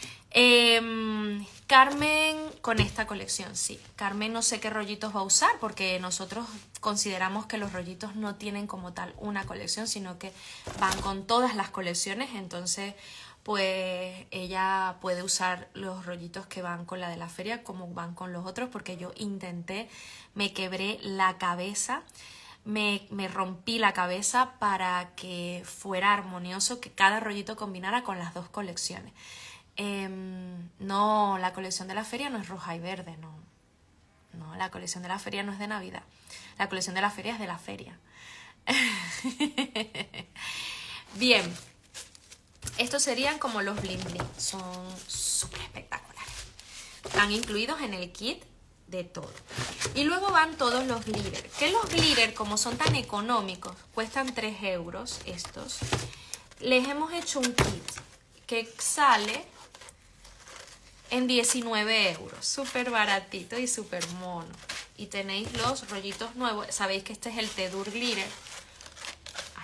Carmen con esta colección, sí. Carmen no sé qué rollitos va a usar porque nosotros consideramos que los rollitos no tienen como tal una colección, sino que van con todas las colecciones. Entonces, pues ella puede usar los rollitos que van con la de la feria como van con los otros, porque yo intenté, me quebré la cabeza. Me rompí la cabeza para que fuera armonioso, que cada rollito combinara con las 2 colecciones. No, la colección de la feria no es roja y verde, no, la colección de la feria no es de Navidad, la colección de la feria es de la feria. Bien, estos serían como los bling bling, son súper espectaculares, están incluidos en el kit de todo. Y luego van todos los glitter, que los glitter, como son tan económicos, cuestan 3 euros estos. Les hemos hecho un kit que sale en 19 euros, súper baratito y súper mono. Y tenéis los rollitos nuevos. Sabéis que este es el Tedur Glitter.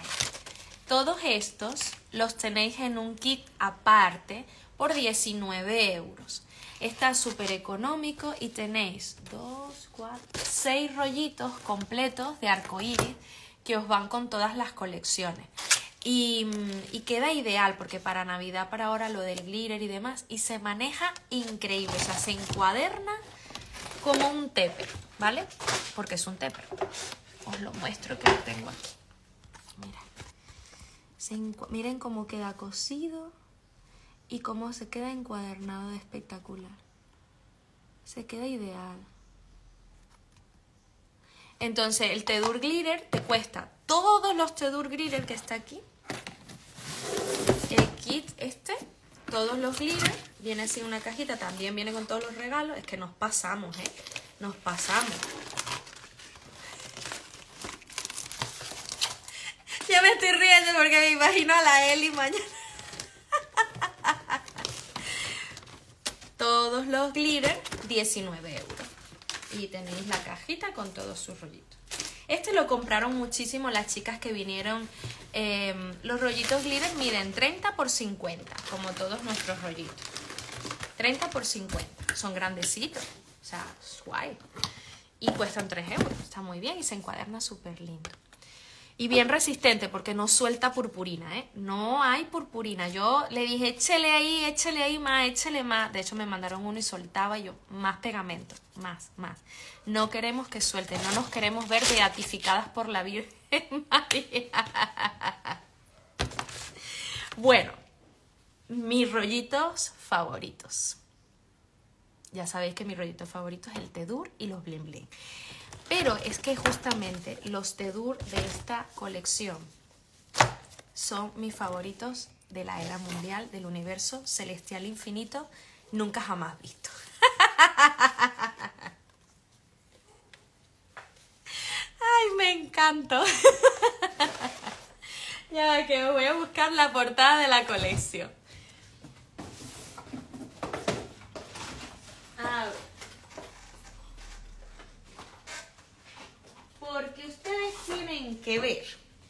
Todos estos los tenéis en un kit aparte por 19 euros. Está súper económico y tenéis 6 rollitos completos de arcoíris que os van con todas las colecciones. Y queda ideal porque para Navidad, para ahora, lo del glitter y demás, y se maneja increíble, o sea, se encuaderna como un tupper, ¿vale? Porque es un tupper. Os lo muestro que lo tengo aquí. Mira. Miren cómo queda cosido y cómo se queda encuadernado, de espectacular. Se queda ideal. Entonces el Tedur Glitter te cuesta todos los Tedur Glitter que está aquí. El kit este, todos los glitter, viene así en una cajita, también viene con todos los regalos. Es que nos pasamos, nos pasamos. Ya me estoy riendo porque me imagino a la Eli mañana. Todos los glitter, 19 euros. Y tenéis la cajita con todos sus rollitos. Este lo compraron muchísimo las chicas que vinieron. Los rollitos glitter miden 30 por 50, como todos nuestros rollitos. 30 por 50. Son grandecitos. O sea, es guay. Y cuestan 3 euros. Está muy bien y se encuaderna súper lindo. Y bien resistente porque no suelta purpurina, ¿eh? No hay purpurina. Yo le dije, échale ahí más, échale más. De hecho, me mandaron uno y soltaba yo, más pegamento, más. No queremos que suelte, no nos queremos ver beatificadas por la Virgen María. Bueno, mis rollitos favoritos. Ya sabéis que mi rollito favorito es el Tedur y los Bling Bling. Pero es que justamente los Tedur de esta colección son mis favoritos de la era mundial, del universo celestial infinito, nunca jamás visto. ¡Ay, me encantó! Ya que voy a buscar la portada de la colección. A ver. Porque ustedes tienen que ver.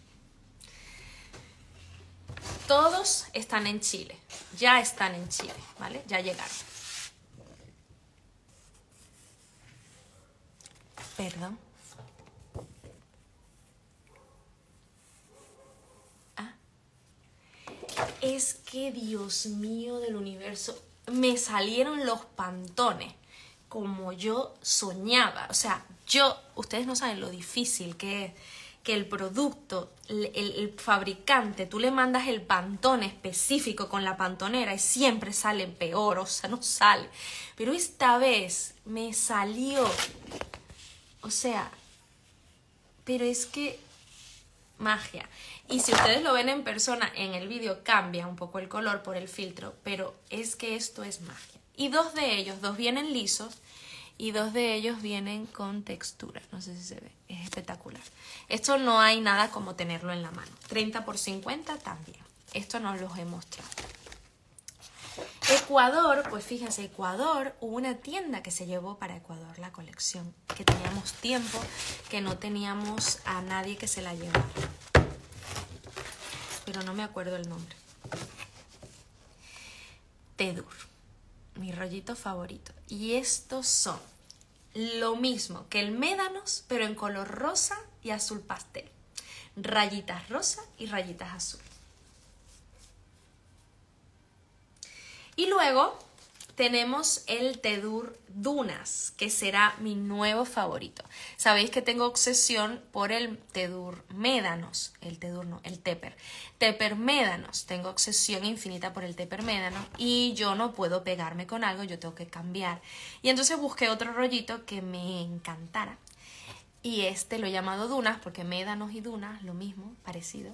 Todos están en Chile. Ya están en Chile, ¿vale? Ya llegaron. Perdón. Es que, Dios mío del universo, me salieron los pantones como yo soñaba. O sea, ustedes no saben lo difícil que es que el producto, el fabricante, tú le mandas el pantone específico con la pantonera y siempre sale peor, o sea, no sale. Pero esta vez me salió, o sea, pero es que magia. Y si ustedes lo ven en persona, en el vídeo cambia un poco el color por el filtro, pero es que esto es magia. Y dos vienen lisos y dos de ellos vienen con textura. No sé si se ve, es espectacular. Esto no hay nada como tenerlo en la mano. 30 por 50 también. Esto no los he mostrado. Ecuador, pues fíjense, Ecuador, hubo una tienda que se llevó para Ecuador la colección, que teníamos tiempo, que no teníamos a nadie que se la llevara. Pero no me acuerdo el nombre. Tedur, mi rollito favorito. Y estos son lo mismo que el Médanos, pero en color rosa y azul pastel. Rayitas rosa y rayitas azul. Y luego tenemos el Tedur Dunas, que será mi nuevo favorito. Sabéis que tengo obsesión por el Tedur Médanos. El Tedur no, el Tupper. Tupper Médanos. Tengo obsesión infinita por el Tupper Médanos. Y yo no puedo pegarme con algo, yo tengo que cambiar. Y entonces busqué otro rollito que me encantara. Y este lo he llamado Dunas porque Médanos y Dunas, lo mismo, parecido.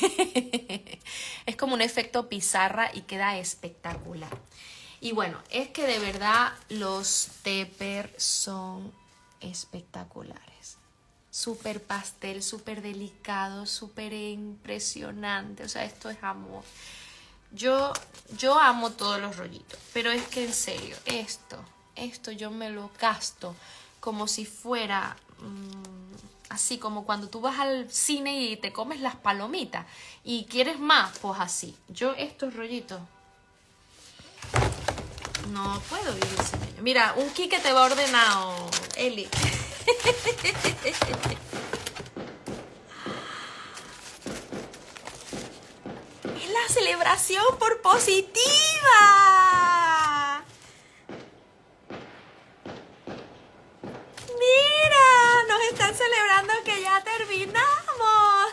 Es como un efecto pizarra y queda espectacular. Y bueno, es que de verdad los Tupper son espectaculares. Súper pastel, súper delicado, súper impresionante. O sea, esto es amor. Yo amo todos los rollitos, pero es que en serio, esto yo me lo gasto como si fuera así como cuando tú vas al cine y te comes las palomitas y quieres más, pues así. Yo estos rollitos no puedo vivir sin ellos. Mira, un Quique te va ordenado, Eli. Es la celebración por positiva. Mira, nos están celebrando que ya terminamos.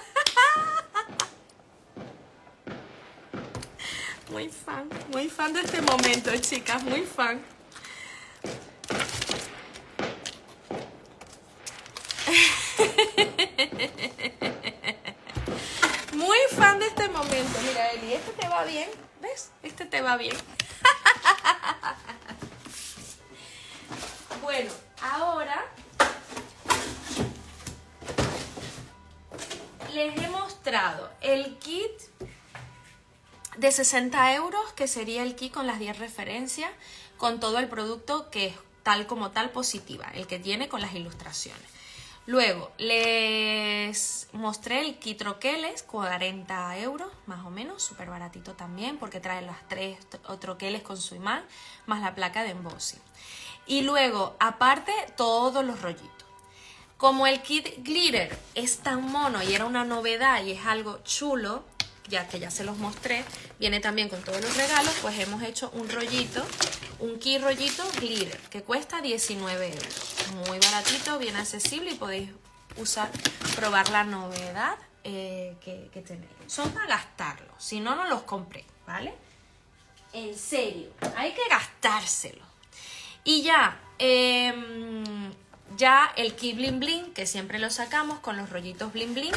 Muy fan de este momento, chicas, muy fan. Muy fan de este momento. Mira, Eli, este te va bien, ¿ves? Este te va bien. Bueno, ahora les he mostrado el kit de 60 euros, que sería el kit con las 10 referencias, con todo el producto que es tal como tal positiva, el que tiene con las ilustraciones. Luego les mostré el kit troqueles, 40 euros más o menos, súper baratito también, porque trae las 3 troqueles con su imán, más la placa de embossing. Y luego, aparte, todos los rollitos. Como el kit glitter es tan mono y era una novedad y es algo chulo, ya que ya se los mostré, viene también con todos los regalos, pues hemos hecho un rollito, un kit rollito glitter, que cuesta 19 euros. Muy baratito, bien accesible y podéis probar la novedad que tenéis. Son para gastarlo, si no, no los compré, ¿vale? En serio, hay que gastárselo. Y ya, ya el kit bling bling, que siempre lo sacamos con los rollitos bling bling,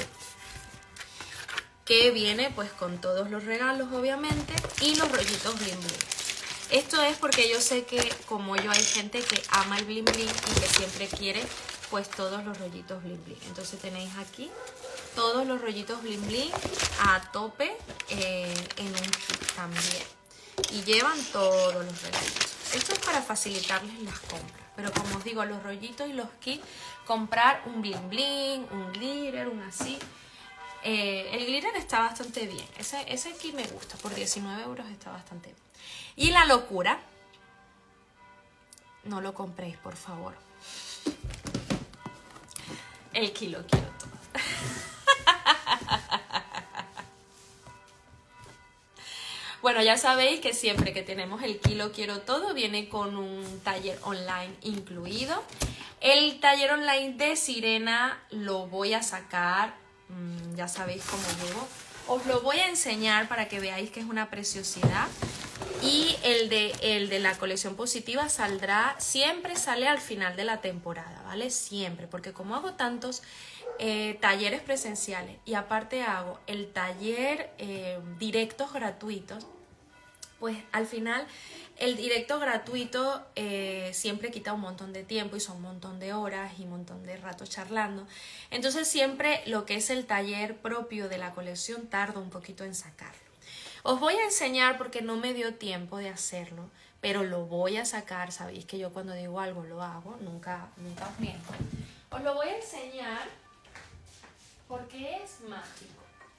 que viene pues con todos los regalos obviamente y los rollitos bling bling. Esto es porque yo sé que como yo hay gente que ama el bling bling y que siempre quiere pues todos los rollitos bling bling. Entonces tenéis aquí todos los rollitos bling bling a tope en un kit también. Y llevan todos los regalitos. Esto es para facilitarles las compras. Pero como os digo, los rollitos y los kits, comprar un bling bling, un glitter, un así. El glitter está bastante bien. Ese kit me gusta. Por 19 euros está bastante bien. Y la locura, no lo compréis, por favor. El kit lo quiero todo. Bueno, ya sabéis que siempre que tenemos el kit lo quiero todo, viene con un taller online incluido. El taller online de Sirena lo voy a sacar, ya sabéis cómo llevo. Os lo voy a enseñar para que veáis que es una preciosidad. Y el de la colección positiva saldrá, siempre sale al final de la temporada, ¿vale? Siempre, porque como hago tantos talleres presenciales y aparte hago el taller directos gratuitos, pues al final el directo gratuito siempre quita un montón de tiempo y son un montón de horas y un montón de rato charlando. Entonces siempre lo que es el taller propio de la colección tarda un poquito en sacarlo. Os voy a enseñar porque no me dio tiempo de hacerlo, pero lo voy a sacar. Sabéis que yo cuando digo algo lo hago, nunca os miento. Os lo voy a enseñar porque es mágico.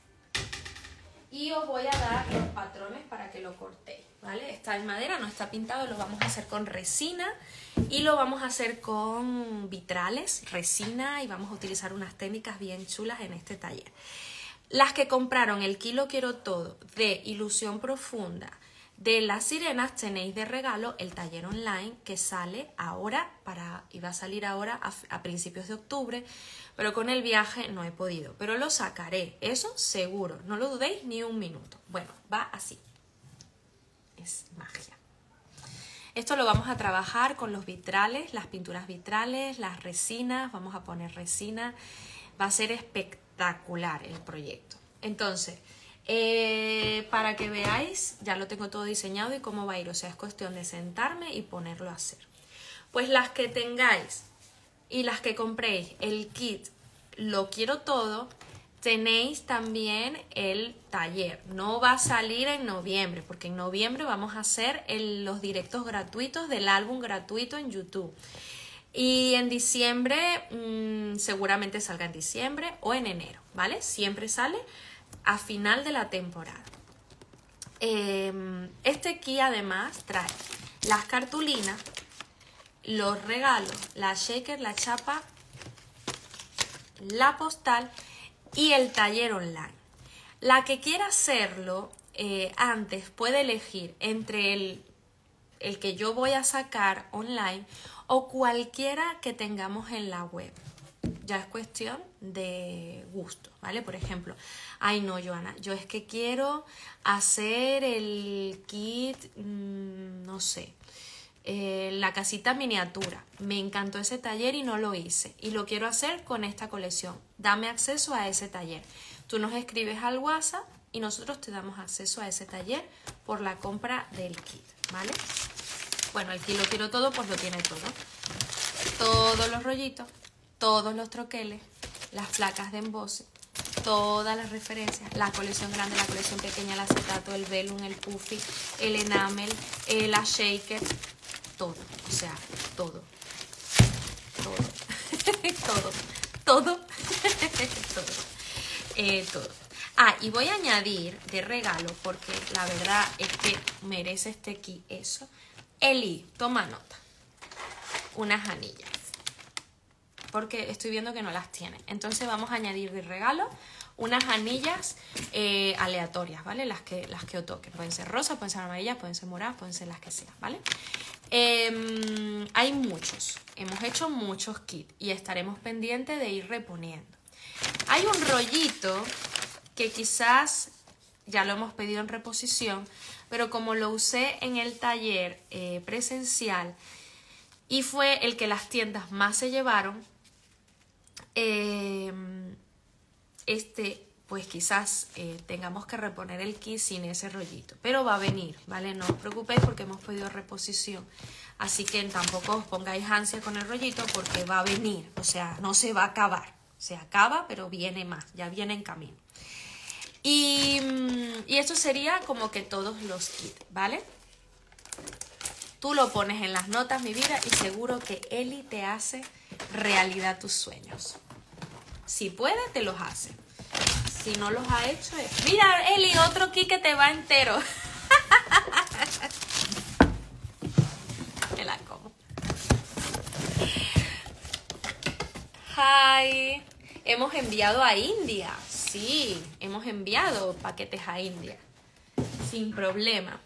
Y os voy a dar los patrones para que lo cortéis, ¿vale? Está en madera, no está pintado, lo vamos a hacer con resina y lo vamos a hacer con vitrales, resina, y vamos a utilizar unas técnicas bien chulas en este taller. Las que compraron el kit Lo Quiero Todo de Ilusión Profunda de las sirenas, tenéis de regalo el taller online que sale ahora, iba a salir ahora a principios de octubre, pero con el viaje no he podido, pero lo sacaré, eso seguro, no lo dudéis ni un minuto. Bueno, va así, es magia. Esto lo vamos a trabajar con los vitrales, las pinturas vitrales, las resinas, vamos a poner resina, va a ser espectacular el proyecto. Entonces, para que veáis, ya lo tengo todo diseñado y cómo va a ir, o sea, es cuestión de sentarme y ponerlo a hacer. Pues las que tengáis y las que compréis el kit Lo Quiero Todo, tenéis también el taller. No va a salir en noviembre, porque en noviembre vamos a hacer los directos gratuitos del álbum gratuito en YouTube. Y en diciembre, seguramente salga en diciembre o en enero, ¿vale? Siempre sale a final de la temporada. Este kit además trae las cartulinas, los regalos, la shaker, la chapa, la postal y el taller online. La que quiera hacerlo antes puede elegir entre el que yo voy a sacar online o cualquiera que tengamos en la web. Ya es cuestión de gusto, ¿vale? Por ejemplo, ay no, Joana, yo es que quiero hacer el kit, no sé, la casita miniatura. Me encantó ese taller y no lo hice. Y lo quiero hacer con esta colección. Dame acceso a ese taller. Tú nos escribes al WhatsApp y nosotros te damos acceso a ese taller por la compra del kit, ¿vale? Bueno, el kit lo quiero todo, pues lo tiene todo. Todos los rollitos, todos los troqueles, las placas de emboce, todas las referencias, la colección grande, la colección pequeña, el acetato, el vellum, el puffy, el enamel, la shaker, todo, o sea, todo, todo, todo, todo. Ah, y voy a añadir de regalo, porque la verdad es que merece este kit eso. Eli, toma nota, unas anillas, porque estoy viendo que no las tiene. Entonces vamos a añadir de regalo unas anillas aleatorias, ¿vale? Las que os toquen. Pueden ser rosas, pueden ser amarillas, pueden ser moradas, pueden ser las que sean, ¿vale? Hay muchos. Hemos hecho muchos kits y estaremos pendientes de ir reponiendo. Hay un rollito que quizás ya lo hemos pedido en reposición, pero como lo usé en el taller presencial y fue el que las tiendas más se llevaron, pues quizás tengamos que reponer el kit sin ese rollito, pero va a venir, ¿vale? No os preocupéis porque hemos pedido reposición, así que tampoco os pongáis ansia con el rollito porque va a venir, o sea, no se va a acabar, se acaba pero viene más, ya viene en camino. Y esto sería como que todos los kits, ¿vale? Tú lo pones en las notas, mi vida, y seguro que Eli te hace realidad tus sueños. Si puede, te los hace. Si no los ha hecho, es... Mira, Eli, otro kit que te va entero. Me la como. Hi. Hemos enviado a India. Sí, hemos enviado paquetes a India. Sin problema.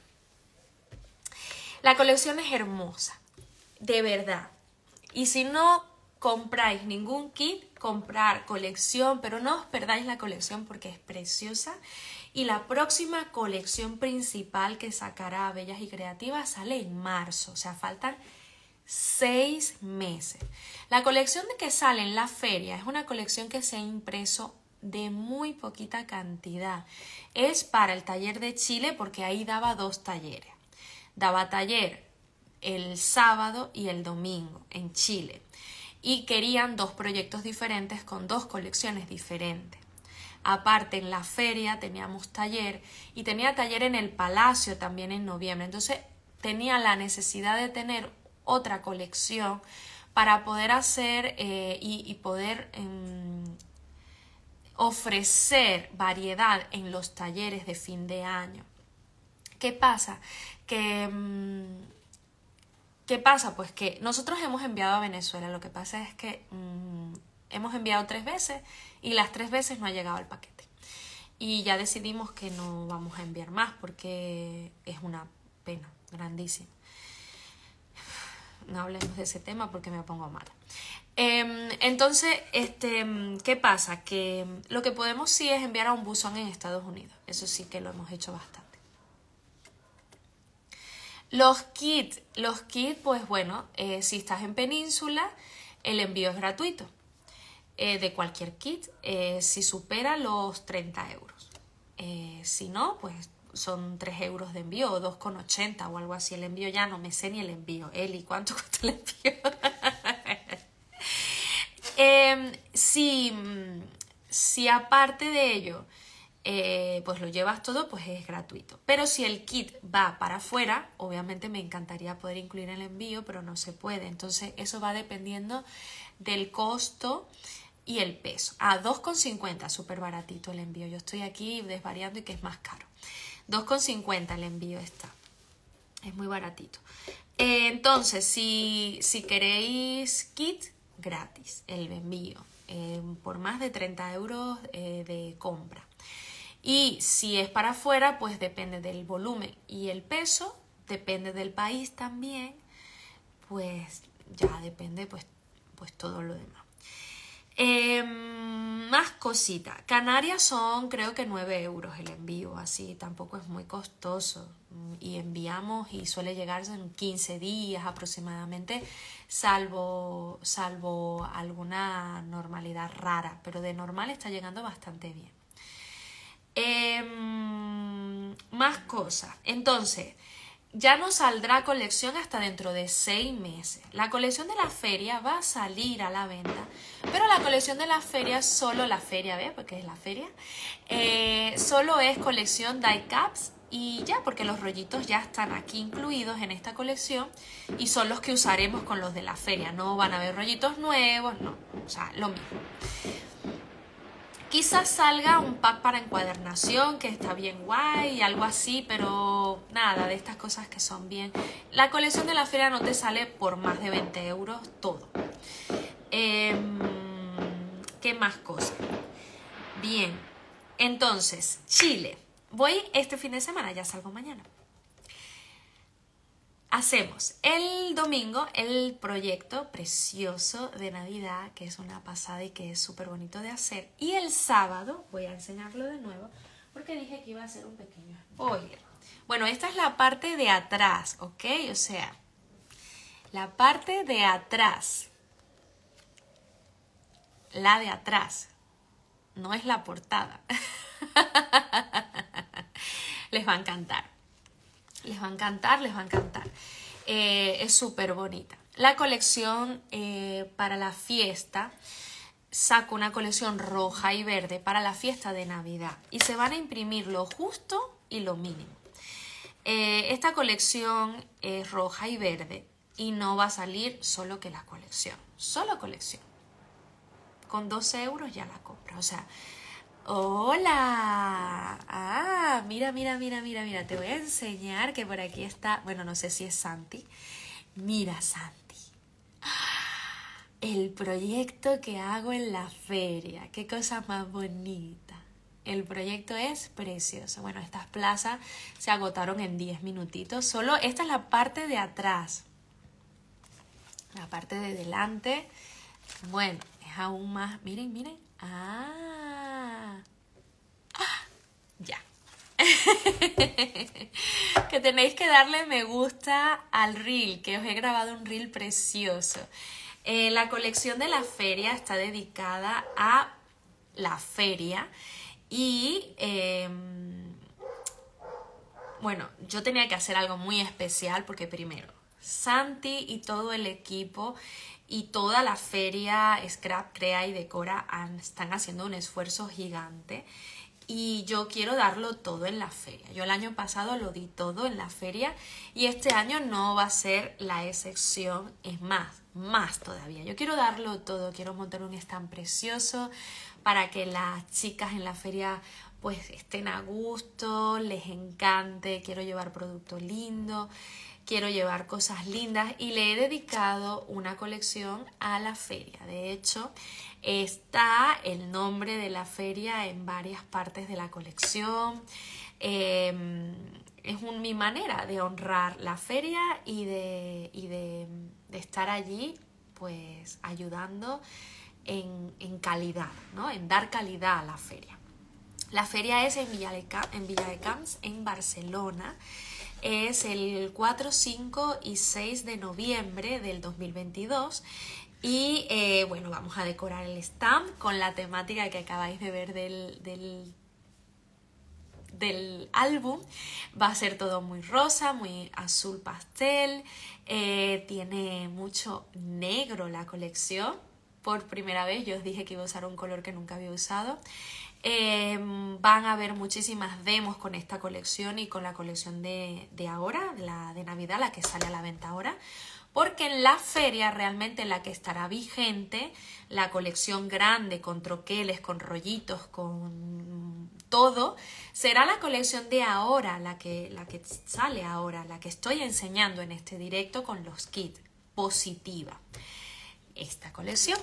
La colección es hermosa. De verdad. Y si no compráis ningún kit, comprar colección, pero no os perdáis la colección porque es preciosa. Y la próxima colección principal que sacará Bellas y Creativas sale en marzo, o sea, faltan 6 meses. La colección de que sale en la feria es una colección que se ha impreso de muy poquita cantidad. Es para el taller de Chile porque ahí daba 2 talleres. Daba taller el sábado y el domingo en Chile. Y querían 2 proyectos diferentes con 2 colecciones diferentes. Aparte, en la feria teníamos taller y tenía taller en el Palacio también en noviembre. Entonces tenía la necesidad de tener otra colección para poder hacer y poder ofrecer variedad en los talleres de fin de año. ¿Qué pasa? ¿Qué pasa? Pues que nosotros hemos enviado a Venezuela. Lo que pasa es que hemos enviado 3 veces y las 3 veces no ha llegado el paquete. Y ya decidimos que no vamos a enviar más porque es una pena grandísima. No hablemos de ese tema porque me pongo mala. Entonces, ¿qué pasa? Que lo que podemos sí es enviar a un buzón en Estados Unidos. Eso sí que lo hemos hecho bastante. Los kits, pues bueno, si estás en Península, el envío es gratuito. De cualquier kit, si supera los 30 euros. Si no, pues son 3 euros de envío o 2,80 o algo así. El envío ya no me sé ni el envío. Eli, ¿cuánto cuesta el envío? Si aparte de ello pues lo llevas todo, pues es gratuito. Pero si el kit va para afuera, obviamente me encantaría poder incluir el envío, pero no se puede. Entonces eso va dependiendo del costo y el peso. A 2,50, súper baratito el envío. Yo estoy aquí desvariando y que es más caro. 2,50 el envío está. Es muy baratito. Entonces, si queréis kit, gratis el envío. Por más de 30 euros de compra. Y si es para afuera, pues depende del volumen y el peso, depende del país también, pues ya depende pues todo lo demás. Más cositas. Canarias son creo que 9 euros el envío, así tampoco es muy costoso. Y enviamos y suele llegar en 15 días aproximadamente, salvo alguna normalidad rara, pero de normal está llegando bastante bien. Más cosas. Entonces, ya no saldrá colección hasta dentro de 6 meses. La colección de la feria va a salir a la venta, pero la colección de la feria, solo la feria, ¿ves? Porque es la feria, solo es colección die caps y ya, porque los rollitos ya están aquí incluidos en esta colección y son los que usaremos con los de la feria. No van a haber rollitos nuevos, no, o sea, lo mismo. Quizás salga un pack para encuadernación, que está bien guay, algo así, pero nada, de estas cosas que son bien. La colección de la feria no te sale por más de 20 euros todo. ¿Qué más cosas? Bien, entonces, Chile. Voy este fin de semana, ya salgo mañana. Hacemos el domingo el proyecto precioso de Navidad, que es una pasada y que es súper bonito de hacer. Y el sábado, voy a enseñarlo de nuevo, porque dije que iba a hacer un pequeño spoiler. Bueno, esta es la parte de atrás, ¿ok? O sea, la parte de atrás. La de atrás. No es la portada. Les va a encantar. Les va a encantar, les va a encantar. Es súper bonita. La colección para la fiesta, saco una colección roja y verde para la fiesta de Navidad. Y se van a imprimir lo justo y lo mínimo. Esta colección es roja y verde y no va a salir solo que la colección. Solo colección. Con 12 euros ya la compra. O sea, ¡hola! Ah, mira. Te voy a enseñar que por aquí está... Bueno, no sé si es Santi. Mira, Santi. El proyecto que hago en la feria. Qué cosa más bonita. El proyecto es precioso. Bueno, estas plazas se agotaron en 10 minutitos. Solo esta es la parte de atrás. La parte de delante, bueno, es aún más... Miren. Ya. Que tenéis que darle me gusta al reel, que os he grabado un reel precioso. La colección de la feria está dedicada a la feria y bueno, yo tenía que hacer algo muy especial porque primero, Santi y todo el equipo y toda la feria Scrap, Crea y Decora están haciendo un esfuerzo gigante y yo quiero darlo todo en la feria. Yo el año pasado lo di todo en la feria y este año no va a ser la excepción, es más todavía. Yo quiero darlo todo, quiero montar un stand precioso para que las chicas en la feria pues estén a gusto, les encante, quiero llevar producto lindo, quiero llevar cosas lindas y le he dedicado una colección a la feria. De hecho, está el nombre de la feria en varias partes de la colección. Es mi manera de honrar la feria y de estar allí pues ayudando en calidad, ¿no? En dar calidad a la feria. La feria es en Viladecans, en Barcelona. Es el 4, 5 y 6 de noviembre del 2022 y bueno, vamos a decorar el stand con la temática que acabáis de ver del álbum. Va a ser todo muy rosa, muy azul pastel, tiene mucho negro la colección. Por primera vez yo os dije que iba a usar un color que nunca había usado. Van a haber muchísimas demos con esta colección y con la colección de ahora, la de Navidad, la que sale a la venta ahora. Porque en la feria realmente la que estará vigente, la colección grande con troqueles, con rollitos, con todo, será la colección de ahora, la que sale ahora, la que estoy enseñando en este directo con los kits, Positiva. Esta colección.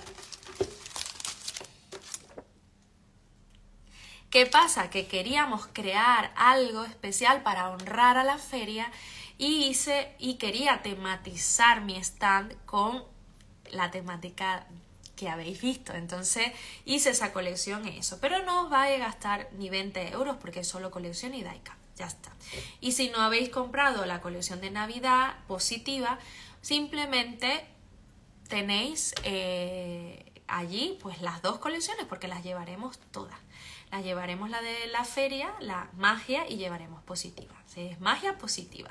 ¿Qué pasa? Que queríamos crear algo especial para honrar a la feria y quería tematizar mi stand con la temática que habéis visto. Entonces hice esa colección eso. Pero no os vais a gastar ni 20 euros porque es solo colección y die-cut. Ya está. Y si no habéis comprado la colección de Navidad Positiva, simplemente tenéis allí pues las dos colecciones porque las llevaremos todas. Las llevaremos la de la feria, la magia, y llevaremos Positiva. Es magia positiva.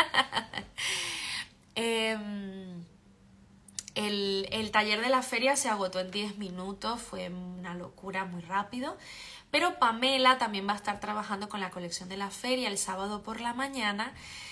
El taller de la feria se agotó en 10 minutos, fue una locura, muy rápido. Pero Pamela también va a estar trabajando con la colección de la feria el sábado por la mañana.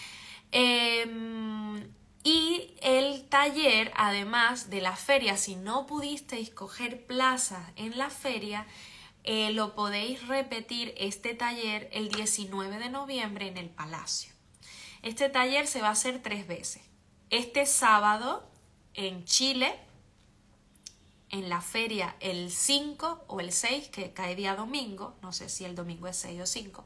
Y el taller, además de la feria, si no pudisteis coger plazas en la feria, lo podéis repetir este taller el 19 de noviembre en el Palacio. Este taller se va a hacer 3 veces. Este sábado en Chile, en la feria el 5 o el 6, que cae día domingo, no sé si el domingo es 6 o 5,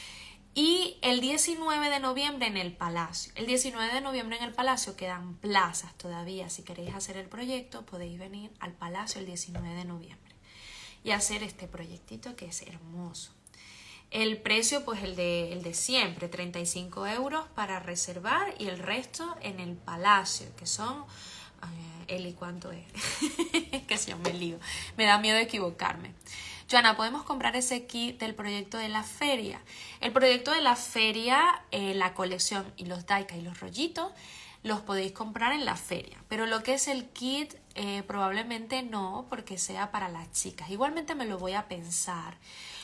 y el 19 de noviembre en el Palacio. El 19 de noviembre en el Palacio quedan plazas todavía. Si queréis hacer el proyecto, podéis venir al Palacio el 19 de noviembre y hacer este proyectito que es hermoso. El precio, pues el de siempre, 35 euros para reservar y el resto en el Palacio, que son... Eli, ¿cuánto es? Que si yo me lío. Me da miedo equivocarme. Joana, ¿podemos comprar ese kit del proyecto de la feria? El proyecto de la feria, la colección y los die-cut y los rollitos, los podéis comprar en la feria. Pero lo que es el kit, probablemente no, porque sea para las chicas. Igualmente me lo voy a pensar,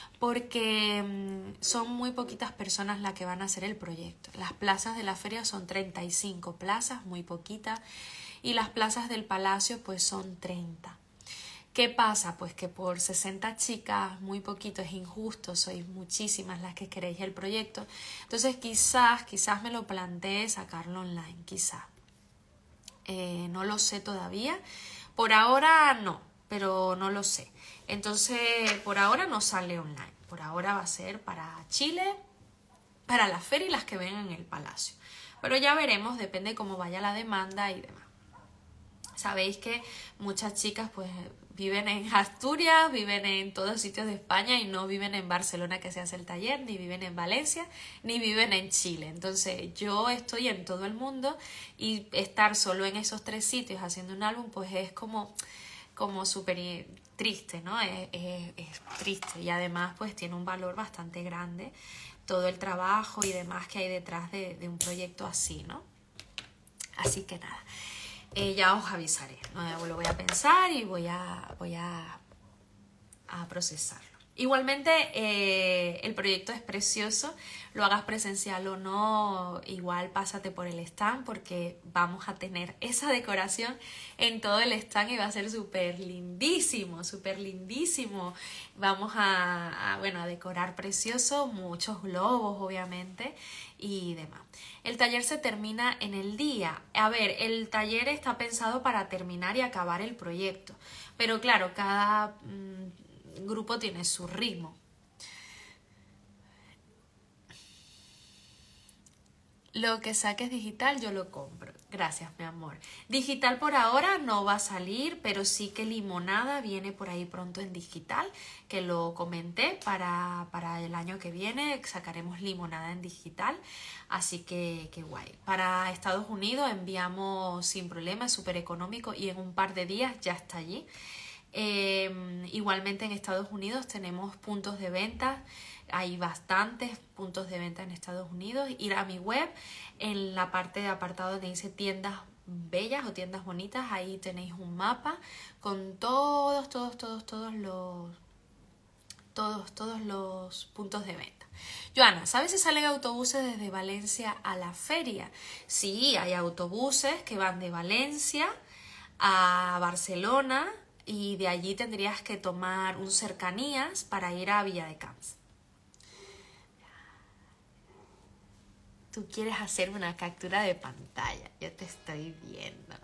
porque son muy poquitas personas las que van a hacer el proyecto. Las plazas de la feria son 35 plazas, muy poquitas, y las plazas del Palacio pues son 30. ¿Qué pasa? Pues que por 60 chicas, muy poquito, es injusto, sois muchísimas las que queréis el proyecto. Entonces quizás me lo plantee sacarlo online, quizás. No lo sé todavía. Por ahora no, pero no lo sé. Entonces por ahora no sale online. Por ahora va a ser para Chile, para la feria y las que vengan en el Palacio. Pero ya veremos, depende cómo vaya la demanda y demás. Sabéis que muchas chicas pues viven en Asturias, viven en todos sitios de España y no viven en Barcelona que se hace el taller, ni viven en Valencia, ni viven en Chile. Entonces yo estoy en todo el mundo y estar solo en esos 3 sitios haciendo un álbum pues es como súper triste, ¿no? Es triste y además pues tiene un valor bastante grande todo el trabajo y demás que hay detrás de un proyecto así, ¿no? Así que nada. Ya os avisaré, ¿no? Lo voy a pensar y voy a procesarlo. Igualmente el proyecto es precioso, lo hagas presencial o no, igual pásate por el stand porque vamos a tener esa decoración en todo el stand y va a ser súper lindísimo, súper lindísimo. Vamos a decorar precioso, muchos globos obviamente y demás. El taller se termina en el día. A ver, el taller está pensado para terminar y acabar el proyecto, pero claro, cada grupo tiene su ritmo. Lo que saques digital yo lo compro. Gracias, mi amor. Digital por ahora no va a salir, pero sí que Limonada viene por ahí pronto en digital, que lo comenté para el año que viene. Sacaremos Limonada en digital, así que qué guay. Para Estados Unidos enviamos sin problema, es súper económico y en un par de días ya está allí. Igualmente en Estados Unidos tenemos puntos de venta, hay bastantes puntos de venta en Estados Unidos. Ir a mi web, en la parte de apartado donde dice tiendas bellas o tiendas bonitas, ahí tenéis un mapa con todos todos los puntos de venta. Joana, ¿sabes si salen autobuses desde Valencia a la feria? Sí, hay autobuses que van de Valencia a Barcelona y de allí tendrías que tomar un cercanías para ir a Villadecans. Tú quieres hacer una captura de pantalla, yo te estoy viendo.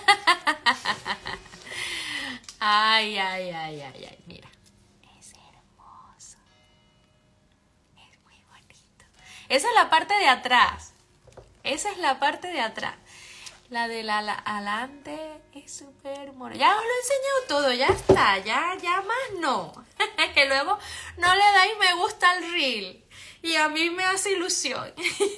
Ay, ay, ay, ay, ay, mira. Es hermoso. Es muy bonito. Esa es la parte de atrás. Esa es la parte de atrás. La de la adelante es súper mono. Ya os lo he enseñado todo, ya está. Ya más no. Que luego no le dais me gusta al reel. Y a mí me hace ilusión.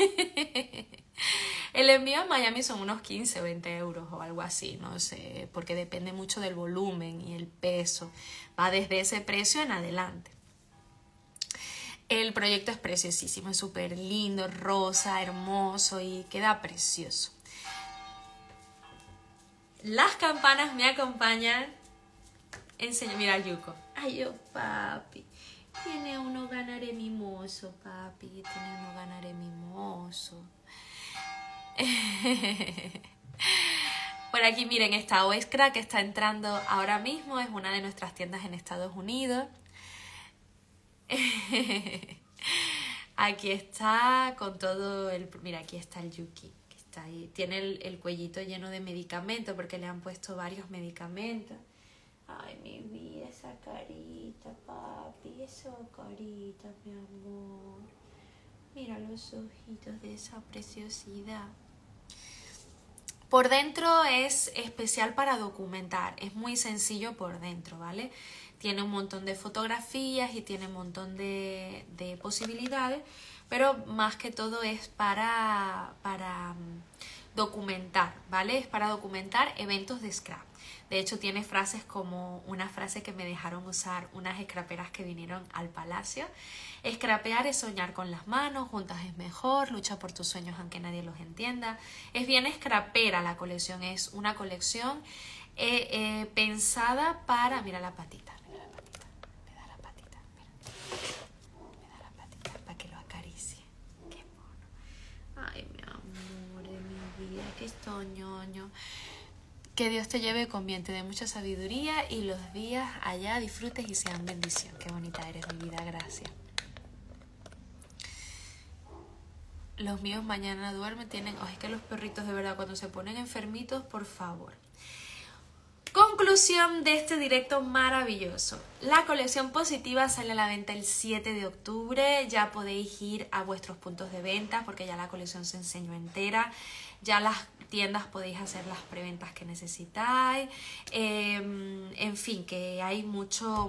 El envío a Miami son unos 15 o 20 euros o algo así, no sé, porque depende mucho del volumen y el peso. Va desde ese precio en adelante. El proyecto es preciosísimo, es súper lindo, rosa, hermoso y queda precioso. Las campanas me acompañan. Enseño, mira Yuko. Ay, yo, papi. Tiene uno ganaré mimoso, papi. Tiene uno ganaré mimoso. Por aquí miren, esta Oescra que está entrando ahora mismo es una de nuestras tiendas en Estados Unidos. Aquí está con todo el... Mira, aquí está el Yuki, que está ahí. Tiene el cuellito lleno de medicamentos porque le han puesto varios medicamentos. Ay, mi vida, esa carita, papi, esa carita, mi amor. Mira los ojitos de esa preciosidad. Por dentro es especial para documentar, es muy sencillo por dentro, ¿vale? Tiene un montón de fotografías y tiene un montón de posibilidades, pero más que todo es para documentar, ¿vale? Es para documentar eventos de scrap. De hecho tiene frases como una frase que me dejaron usar unas scraperas que vinieron al palacio. Scrapear es soñar con las manos, juntas es mejor, lucha por tus sueños aunque nadie los entienda. Es bien scrapera la colección, es una colección pensada para... Mira la patita, me da la patita, me da la patita para que lo acaricie. Qué mono. Ay, mi amor de mi vida, que estoy ñoño. Que Dios te lleve con bien, te dé mucha sabiduría y los días allá disfrutes y sean bendición. Qué bonita eres, mi vida, gracias. Los míos mañana duermen, tienen... Oh, es que los perritos de verdad cuando se ponen enfermitos, por favor. Conclusión de este directo maravilloso. La colección positiva sale a la venta el 7 de octubre. Ya podéis ir a vuestros puntos de venta porque ya la colección se enseñó entera. Ya las tiendas podéis hacer las preventas que necesitáis. En fin, que hay mucho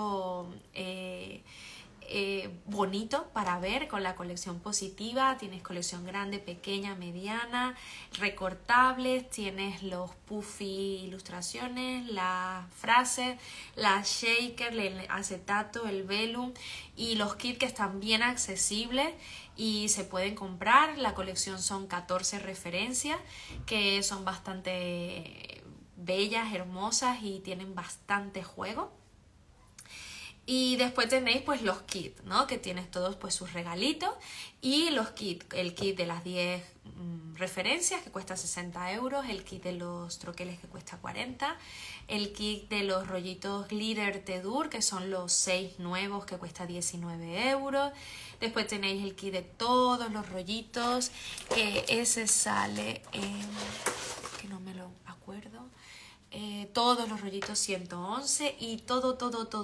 bonito para ver con la colección positiva. Tienes colección grande, pequeña, mediana, recortables, tienes los puffy ilustraciones, las frases, la shaker, el acetato, el velum y los kits que están bien accesibles y se pueden comprar. La colección son 14 referencias que son bastante bellas, hermosas y tienen bastante juego. Y después tenéis pues los kits, ¿no? Que tienes todos pues sus regalitos y los kits, el kit de las 10 referencias que cuesta 60 euros, el kit de los troqueles que cuesta 40, el kit de los rollitos glitter Tedur que son los 6 nuevos que cuesta 19 euros, después tenéis el kit de todos los rollitos que ese sale en... que no me lo acuerdo, todos los rollitos 111 y todo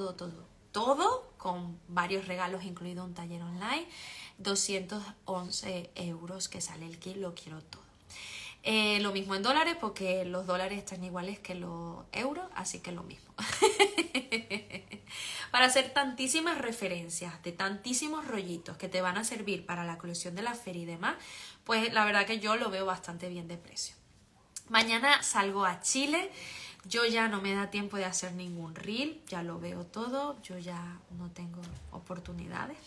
con varios regalos, incluido un taller online, 211 euros que sale el kit, lo quiero todo. Lo mismo en dólares porque los dólares están iguales que los euros, así que lo mismo. Para hacer tantísimas referencias de tantísimos rollitos que te van a servir para la colección de la feria y demás, pues la verdad que yo lo veo bastante bien de precio. Mañana salgo a Chile. Yo ya no me da tiempo de hacer ningún reel, ya lo veo todo, yo ya no tengo oportunidades.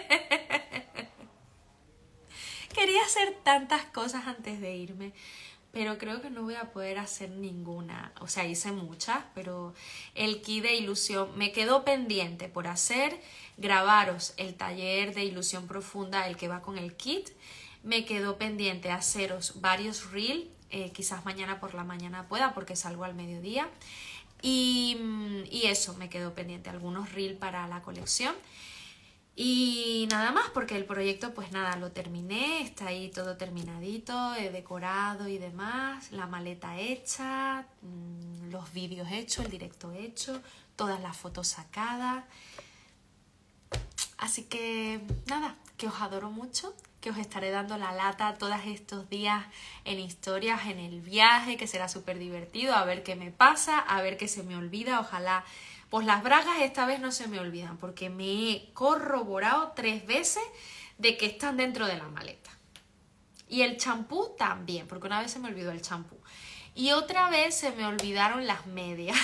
Quería hacer tantas cosas antes de irme, pero creo que no voy a poder hacer ninguna. O sea, hice muchas, pero el kit de ilusión me quedó pendiente por hacer. Grabaros el taller de ilusión profunda, el que va con el kit. Me quedó pendiente haceros varios reels. Quizás mañana por la mañana pueda porque salgo al mediodía. Y eso, me quedó pendiente. Algunos reels para la colección. Y nada más, porque el proyecto pues nada, lo terminé, está ahí todo terminadito, decorado y demás, la maleta hecha, los vídeos hechos, el directo hecho, todas las fotos sacadas. Así que nada, que os adoro mucho, que os estaré dando la lata todos estos días en historias, en el viaje, que será súper divertido, a ver qué me pasa, a ver qué se me olvida, ojalá. Pues las bragas esta vez no se me olvidan porque me he corroborado 3 veces de que están dentro de la maleta. Y el champú también, porque una vez se me olvidó el champú. Y otra vez se me olvidaron las medias.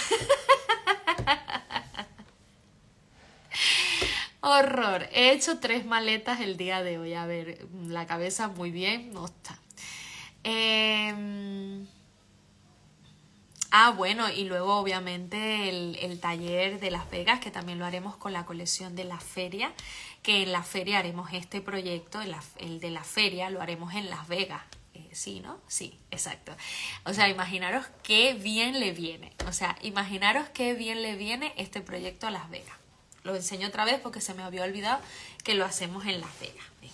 Horror. He hecho 3 maletas el día de hoy. A ver, la cabeza muy bien, no está. Bueno, y luego obviamente el taller de Las Vegas, que también lo haremos con la colección de la feria, que en la feria haremos este proyecto, el de la feria lo haremos en Las Vegas. Sí, ¿no? Sí, exacto. O sea, imaginaros qué bien le viene. O sea, imaginaros qué bien le viene este proyecto a Las Vegas. Lo enseño otra vez porque se me había olvidado que lo hacemos en Las Vegas. Venga.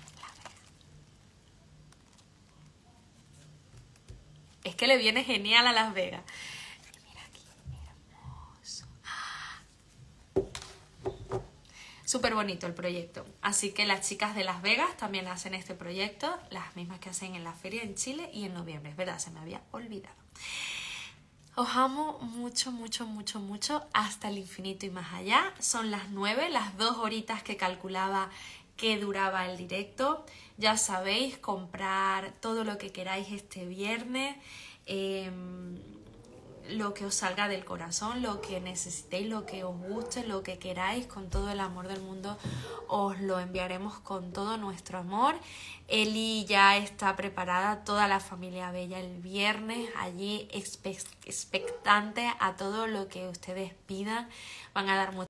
Es que le viene genial a Las Vegas. Mira aquí, hermoso. Súper bonito el proyecto. Así que las chicas de Las Vegas también hacen este proyecto, las mismas que hacen en la feria en Chile y en noviembre. Es verdad, se me había olvidado. Os amo mucho, mucho, mucho, mucho, hasta el infinito y más allá. Son las 9, las 2 horitas que calculaba que duraba el directo. Ya sabéis, comprar todo lo que queráis este viernes, lo que os salga del corazón, lo que necesitéis, lo que os guste, lo que queráis, con todo el amor del mundo os lo enviaremos con todo nuestro amor. Eli ya está preparada, toda la familia bella el viernes, allí expectante a todo lo que ustedes pidan. Van a dar mucho